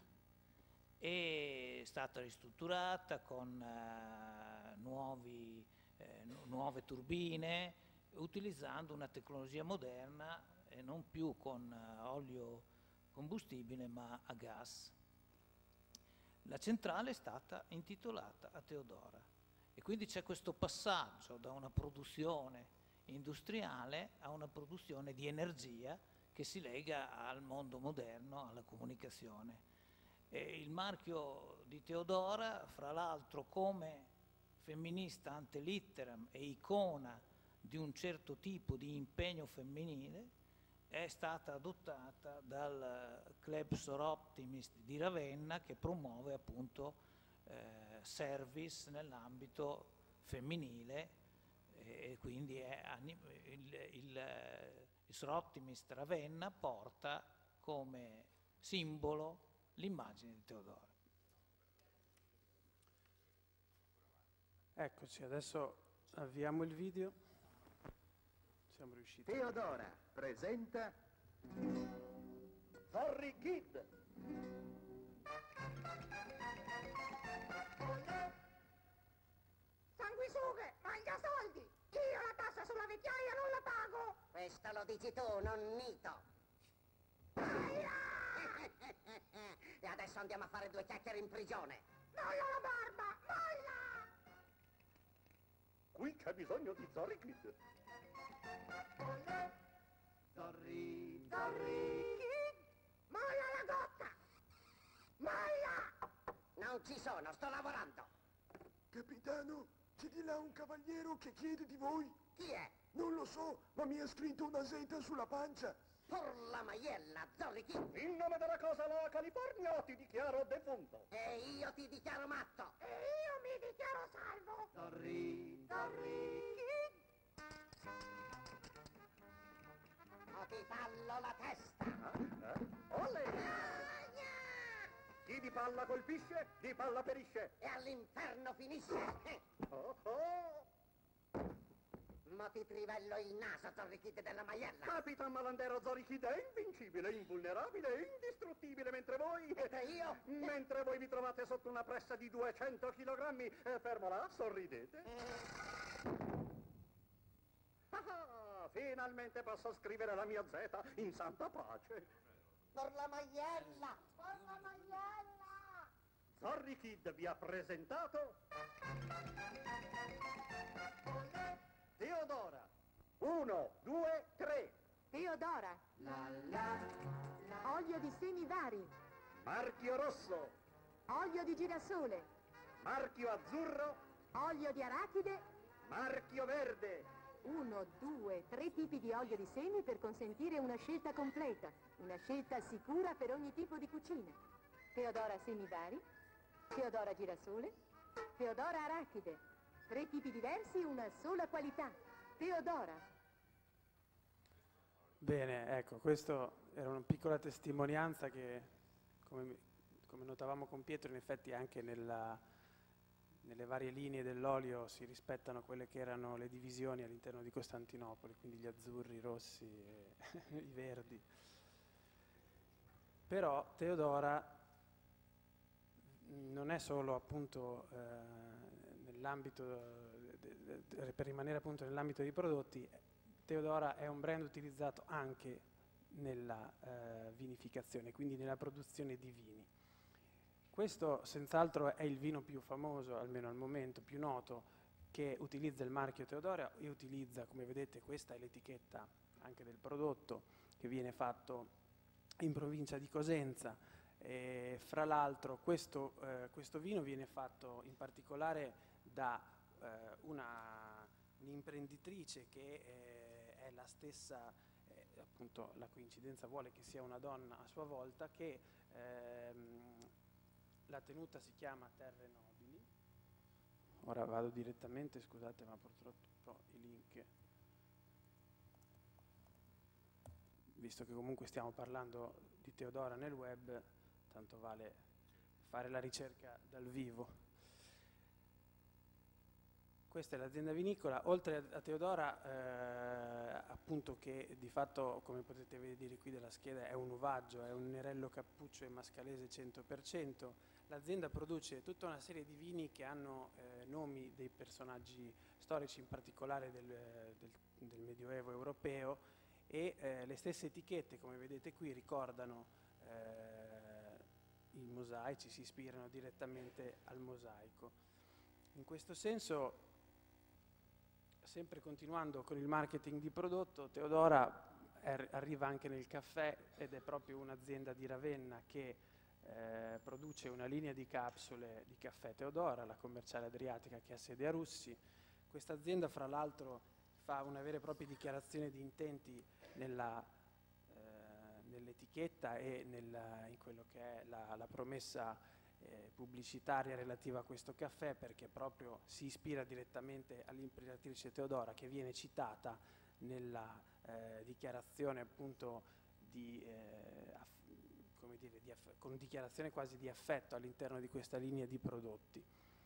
È stata ristrutturata con eh, nuovi, eh, nu nuove turbine, utilizzando una tecnologia moderna e non più con eh, olio combustibile ma a gas. La centrale è stata intitolata a Teodora e quindi c'è questo passaggio da una produzione industriale a una produzione di energia che si lega al mondo moderno, alla comunicazione. E il marchio di Teodora, fra l'altro, come femminista ante litteram e icona di un certo tipo di impegno femminile, è stata adottata dal Club Soroptimist di Ravenna, che promuove appunto eh, service nell'ambito femminile, e quindi è il, il, il Soroptimist Ravenna porta come simbolo l'immagine di Teodora. Eccoci, adesso avviamo il video. Siamo riusciti. Teodora presenta Zorri Kid. Sanguisughe, mangia soldi! Io la tassa sulla vecchiaia non la pago! Questo lo dici tu, nonnito. E adesso andiamo a fare due chiacchiere in prigione. Molla la barba! Molla! Qui c'è bisogno di Zorri Kid. Zorri, Zorri Kid! Molla la gotta! Molla! Non ci sono, sto lavorando. Capitano, c'è di là un cavaliero che chiede di voi. Chi è? Non lo so, ma mi ha scritto una seta sulla pancia. Por la maiella, Zorri Kid. In nome della cosa la California ti dichiaro defunto. E io ti dichiaro matto. E io mi dichiaro salvo! Zorri, Zorri Kid! O ti tallo la testa. Eh? Olè! Chi di palla colpisce, di palla perisce. E all'inferno finisce. Eh. Oh, oh. Ma ti trivello il naso, Zorri Kid della maiella. Capitan Malandero Zorri Kid è invincibile, invulnerabile, indistruttibile, mentre voi... E io? Mentre voi vi trovate sotto una pressa di duecento chilogrammi, eh, fermo là, sorridete. Ah, finalmente posso scrivere la mia Z in santa pace. Per la maiella. Per la maiella! Zorri Kid vi ha presentato Teodora. Uno, due, tre. Teodora! La la. Olio di semi vari, Marchio rosso, olio di girasole, marchio azzurro, olio di arachide, marchio verde. uno, due, tre tipi di olio di semi per consentire una scelta completa, una scelta sicura per ogni tipo di cucina. Teodora semi vari, Teodora girasole, Teodora arachide. Tre tipi diversi, una sola qualità. Teodora. Bene, ecco, questa era una piccola testimonianza che, come, come notavamo con Pietro, in effetti anche nella, nelle varie linee dell'olio si rispettano quelle che erano le divisioni all'interno di Costantinopoli, quindi gli azzurri, i rossi e i verdi. Però Teodora non è solo appunto eh, nell'ambito, de, de, per rimanere appunto nell'ambito dei prodotti, Teodora è un brand utilizzato anche nella eh, vinificazione, quindi nella produzione di vini. Questo senz'altro è il vino più famoso, almeno al momento, più noto, che utilizza il marchio Teodora e utilizza, come vedete, questa è l'etichetta anche del prodotto che viene fatto in provincia di Cosenza. E fra l'altro questo, eh, questo vino viene fatto in particolare da eh, una, un'imprenditrice che eh, è la stessa, eh, appunto la coincidenza vuole che sia una donna a sua volta, che ehm, la tenuta si chiama Terre Nobili. Ora vado direttamente, scusate ma purtroppo i link, visto che comunque stiamo parlando di Teodora nel web, tanto vale fare la ricerca dal vivo. Questa è l'azienda vinicola. Oltre a Teodora, eh, appunto, che di fatto, come potete vedere qui dalla scheda, è un uvaggio, è un Nerello Cappuccio e Mascalese cento per cento, l'azienda produce tutta una serie di vini che hanno eh, nomi dei personaggi storici, in particolare del, del, del Medioevo europeo, e eh, le stesse etichette, come vedete qui, ricordano eh, i mosaici, si ispirano direttamente al mosaico. In questo senso, sempre continuando con il marketing di prodotto, Teodora è, arriva anche nel caffè ed è proprio un'azienda di Ravenna che eh, produce una linea di capsule di caffè Teodora, la commerciale adriatica che ha sede a Russi. Questa azienda, fra l'altro, fa una vera e propria dichiarazione di intenti nella, eh, nell'etichetta e nella, in quello che è la, la promessa eh, pubblicitaria relativa a questo caffè, perché proprio si ispira direttamente all'imperatrice Teodora, che viene citata nella eh, dichiarazione appunto di, eh, aff, come dire, di aff, con dichiarazione quasi di affetto all'interno di questa linea di prodotti.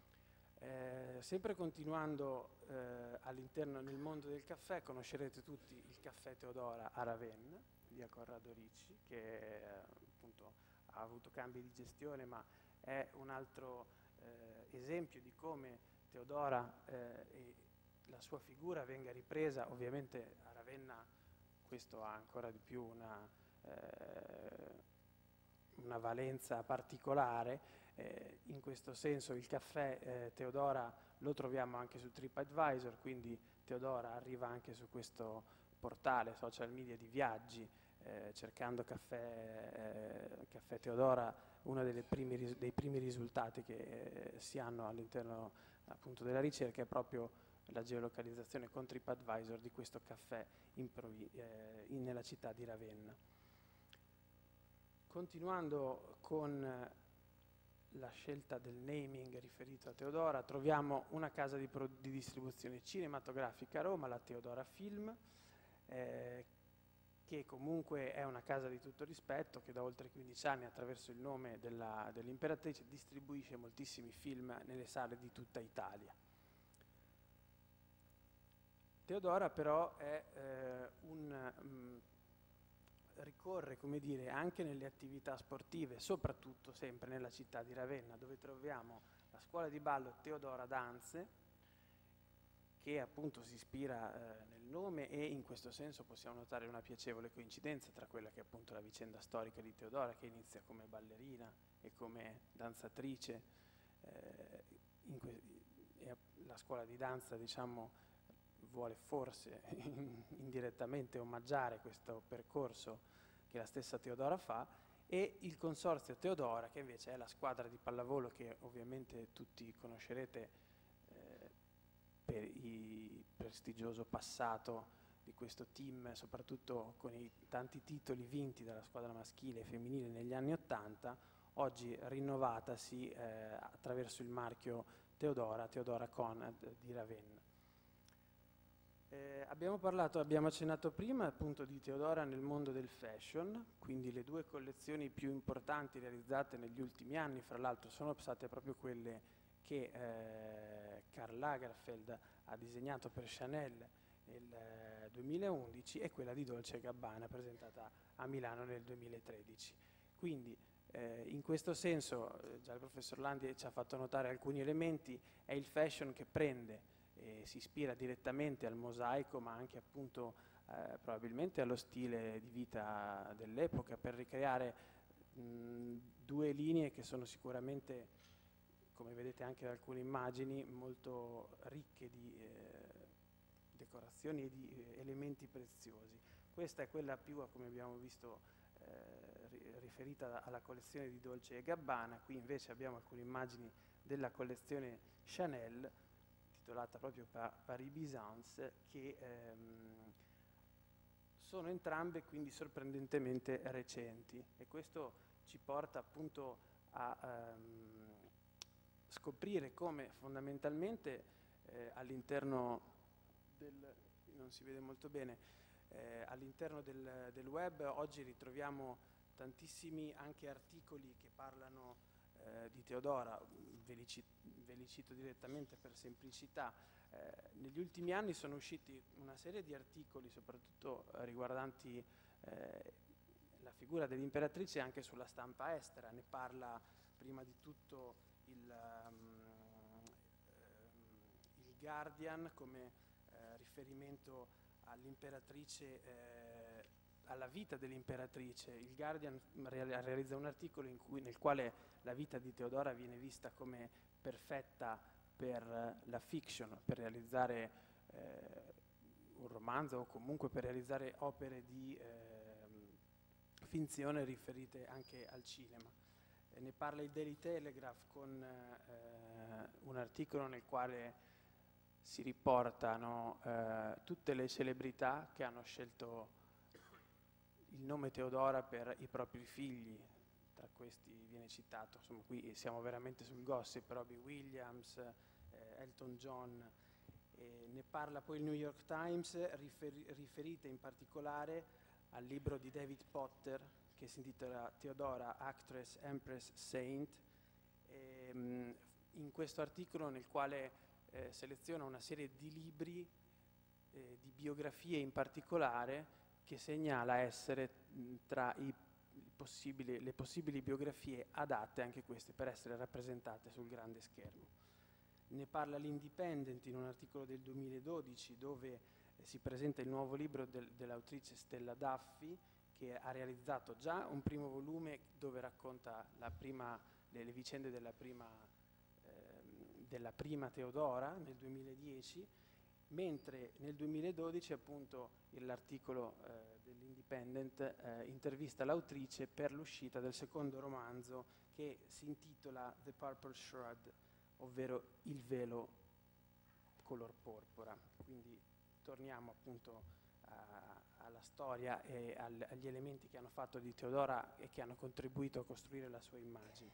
Eh, sempre continuando eh, all'interno nel mondo del caffè, conoscerete tutti il caffè Teodora a Ravenna, via Corrado Ricci, che eh, appunto ha avuto cambi di gestione, ma è un altro eh, esempio di come Teodora eh, e la sua figura venga ripresa. Ovviamente a Ravenna questo ha ancora di più una, eh, una valenza particolare. Eh, in questo senso il caffè eh, Teodora lo troviamo anche su TripAdvisor, quindi Teodora arriva anche su questo portale social media di viaggi, eh, cercando caffè, eh, caffè Teodora. Uno dei primi, ris- dei primi risultati che eh, si hanno all'interno appunto della ricerca è proprio la geolocalizzazione con TripAdvisor di questo caffè in provi- eh, in, nella città di Ravenna. Continuando con la scelta del naming riferito a Teodora, troviamo una casa di, pro- di distribuzione cinematografica a Roma, la Teodora Film, eh, che comunque è una casa di tutto rispetto, che da oltre quindici anni, attraverso il nome della, dell'imperatrice, distribuisce moltissimi film nelle sale di tutta Italia. Teodora però è eh, un... Mh, ricorre, come dire, anche nelle attività sportive, soprattutto sempre nella città di Ravenna, dove troviamo la scuola di ballo Teodora Danze, che appunto si ispira eh, nel nome, e in questo senso possiamo notare una piacevole coincidenza tra quella che è appunto la vicenda storica di Teodora, che inizia come ballerina e come danzatrice, eh, in que- e la scuola di danza, diciamo, vuole forse indirettamente omaggiare questo percorso che la stessa Teodora fa, e il Consorzio Teodora, che invece è la squadra di pallavolo che ovviamente tutti conoscerete eh, per il prestigioso passato di questo team, soprattutto con i tanti titoli vinti dalla squadra maschile e femminile negli anni Ottanta, oggi rinnovatasi eh, attraverso il marchio Teodora, Teodora Conad di Ravenna. Eh, abbiamo parlato, abbiamo accennato prima appunto di Teodora nel mondo del fashion, quindi le due collezioni più importanti realizzate negli ultimi anni, fra l'altro, sono state proprio quelle che eh, Karl Lagerfeld ha disegnato per Chanel nel eh, duemilaundici e quella di Dolce e Gabbana presentata a Milano nel duemilatredici. Quindi eh, in questo senso, eh, già il professor Landi ci ha fatto notare alcuni elementi, è il fashion che prende e si ispira direttamente al mosaico, ma anche appunto eh, probabilmente allo stile di vita dell'epoca, per ricreare mh, due linee che sono sicuramente, come vedete anche da alcune immagini, molto ricche di eh, decorazioni e di eh, elementi preziosi. Questa è quella più, come abbiamo visto, eh, riferita alla collezione di Dolce e Gabbana. Qui invece abbiamo alcune immagini della collezione Chanel, titolata proprio pa Paris Byzance, che ehm, sono entrambe quindi sorprendentemente recenti, e questo ci porta appunto a ehm, scoprire come fondamentalmente eh, all'interno del, non si vede molto bene, eh, all'interno del, del web oggi ritroviamo tantissimi anche articoli che parlano eh, di Teodora. Ve li, ve li cito direttamente per semplicità. Eh, negli ultimi anni sono usciti una serie di articoli, soprattutto eh, riguardanti eh, la figura dell'imperatrice anche sulla stampa estera. Ne parla prima di tutto il, um, il Guardian come eh, riferimento all'imperatrice, eh, alla vita dell'imperatrice. Il Guardian realizza un articolo in cui, nel quale la vita di Teodora viene vista come perfetta per la fiction, per realizzare eh, un romanzo o comunque per realizzare opere di eh, finzione riferite anche al cinema. E ne parla il Daily Telegraph con eh, un articolo nel quale si riportano eh, tutte le celebrità che hanno scelto il nome Teodora per i propri figli. Tra questi viene citato, insomma qui siamo veramente sul gossip, Robbie Williams, eh, Elton John. Eh, ne parla poi il New York Times, riferi riferite in particolare al libro di David Potter che si intitola Teodora, Actress, Empress, Saint. E, mh, in questo articolo, nel quale eh, seleziona una serie di libri, eh, di biografie in particolare, che segnala essere mh, tra i possibili, le possibili biografie adatte anche queste per essere rappresentate sul grande schermo. Ne parla l'Independent in un articolo del duemiladodici, dove eh, si presenta il nuovo libro del, dell'autrice Stella Duffy, che ha realizzato già un primo volume dove racconta la prima, le, le vicende della prima, eh, della prima Teodora nel duemiladieci, mentre nel duemiladodici appunto l'articolo eh, dell'Independent eh, intervista l'autrice per l'uscita del secondo romanzo che si intitola The Purple Shroud, ovvero il velo color porpora. Quindi torniamo appunto a, alla storia e al, agli elementi che hanno fatto di Teodora e che hanno contribuito a costruire la sua immagine.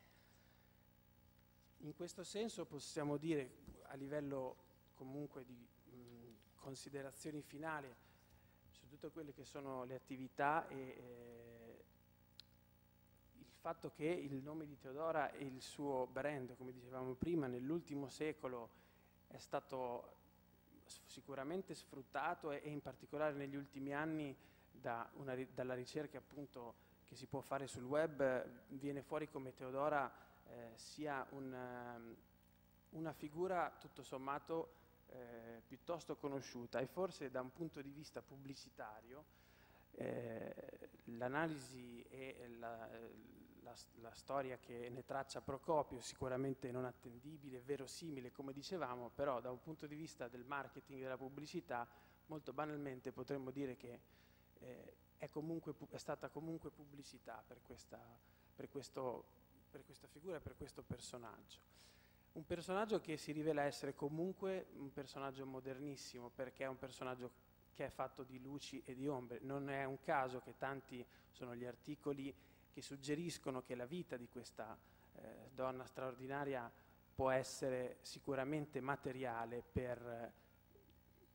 In questo senso possiamo dire, a livello comunque di considerazioni finali su tutte quelle che sono le attività e eh, il fatto che il nome di Teodora e il suo brand, come dicevamo prima, nell'ultimo secolo è stato sicuramente sfruttato e, e in particolare negli ultimi anni da una, dalla ricerca appunto che si può fare sul web, viene fuori come Teodora eh, sia un, um, una figura tutto sommato Eh, piuttosto conosciuta, e forse da un punto di vista pubblicitario eh, l'analisi e la, la, la storia che ne traccia Procopio sicuramente non attendibile, verosimile come dicevamo, però da un punto di vista del marketing e della pubblicità molto banalmente potremmo dire che eh, è, comunque, è stata comunque pubblicità per questa, per questo, per questa figura e per questo personaggio. Un personaggio che si rivela essere comunque un personaggio modernissimo, perché è un personaggio che è fatto di luci e di ombre. Non è un caso che tanti sono gli articoli che suggeriscono che la vita di questa eh, donna straordinaria può essere sicuramente materiale per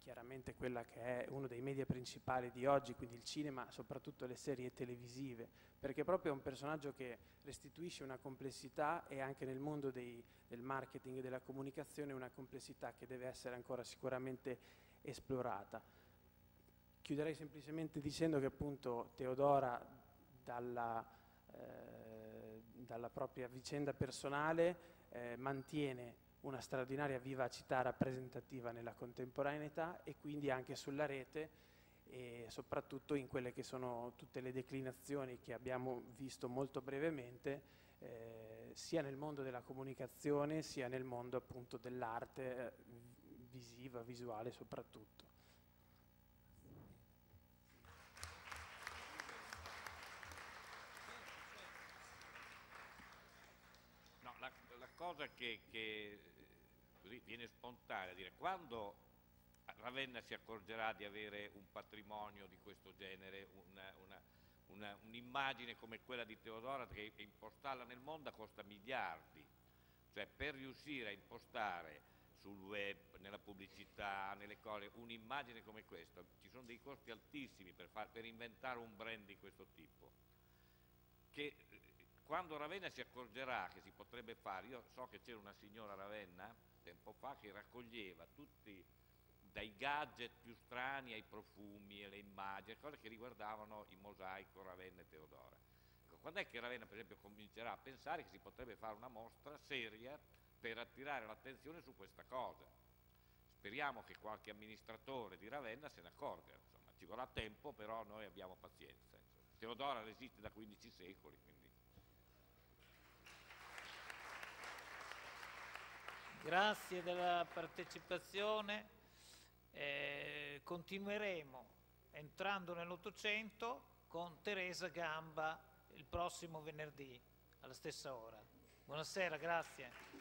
chiaramente quella che è uno dei media principali di oggi, quindi il cinema, soprattutto le serie televisive, perché proprio è un personaggio che restituisce una complessità, e anche nel mondo dei, del marketing e della comunicazione una complessità che deve essere ancora sicuramente esplorata. Chiuderei semplicemente dicendo che appunto Teodora dalla, eh, dalla propria vicenda personale eh, mantiene una straordinaria vivacità rappresentativa nella contemporaneità, e quindi anche sulla rete, e soprattutto in quelle che sono tutte le declinazioni che abbiamo visto molto brevemente, eh, sia nel mondo della comunicazione sia nel mondo appunto dell'arte eh, visiva, visuale soprattutto. No, la, la cosa che, che così viene spontanea dire, quando Ravenna si accorgerà di avere un patrimonio di questo genere, una, una, una, un'immagine come quella di Teodora, che impostarla nel mondo costa miliardi, cioè per riuscire a impostare sul web, nella pubblicità, nelle cose, un'immagine come questa, ci sono dei costi altissimi per, far, per inventare un brand di questo tipo, che quando Ravenna si accorgerà che si potrebbe fare, io so che c'era una signora a Ravenna tempo fa che raccoglieva tutti, dai gadget più strani ai profumi, alle immagini, cose che riguardavano il mosaico Ravenna e Teodora. Ecco, quando è che Ravenna per esempio comincerà a pensare che si potrebbe fare una mostra seria per attirare l'attenzione su questa cosa? Speriamo che qualche amministratore di Ravenna se ne accorga, insomma, ci vorrà tempo, però noi abbiamo pazienza. Insomma. Teodora resiste da quindici secoli, quindi. Grazie della partecipazione. Eh, continueremo entrando nell'Ottocento con Teresa Gamba il prossimo venerdì alla stessa ora. Buonasera, grazie.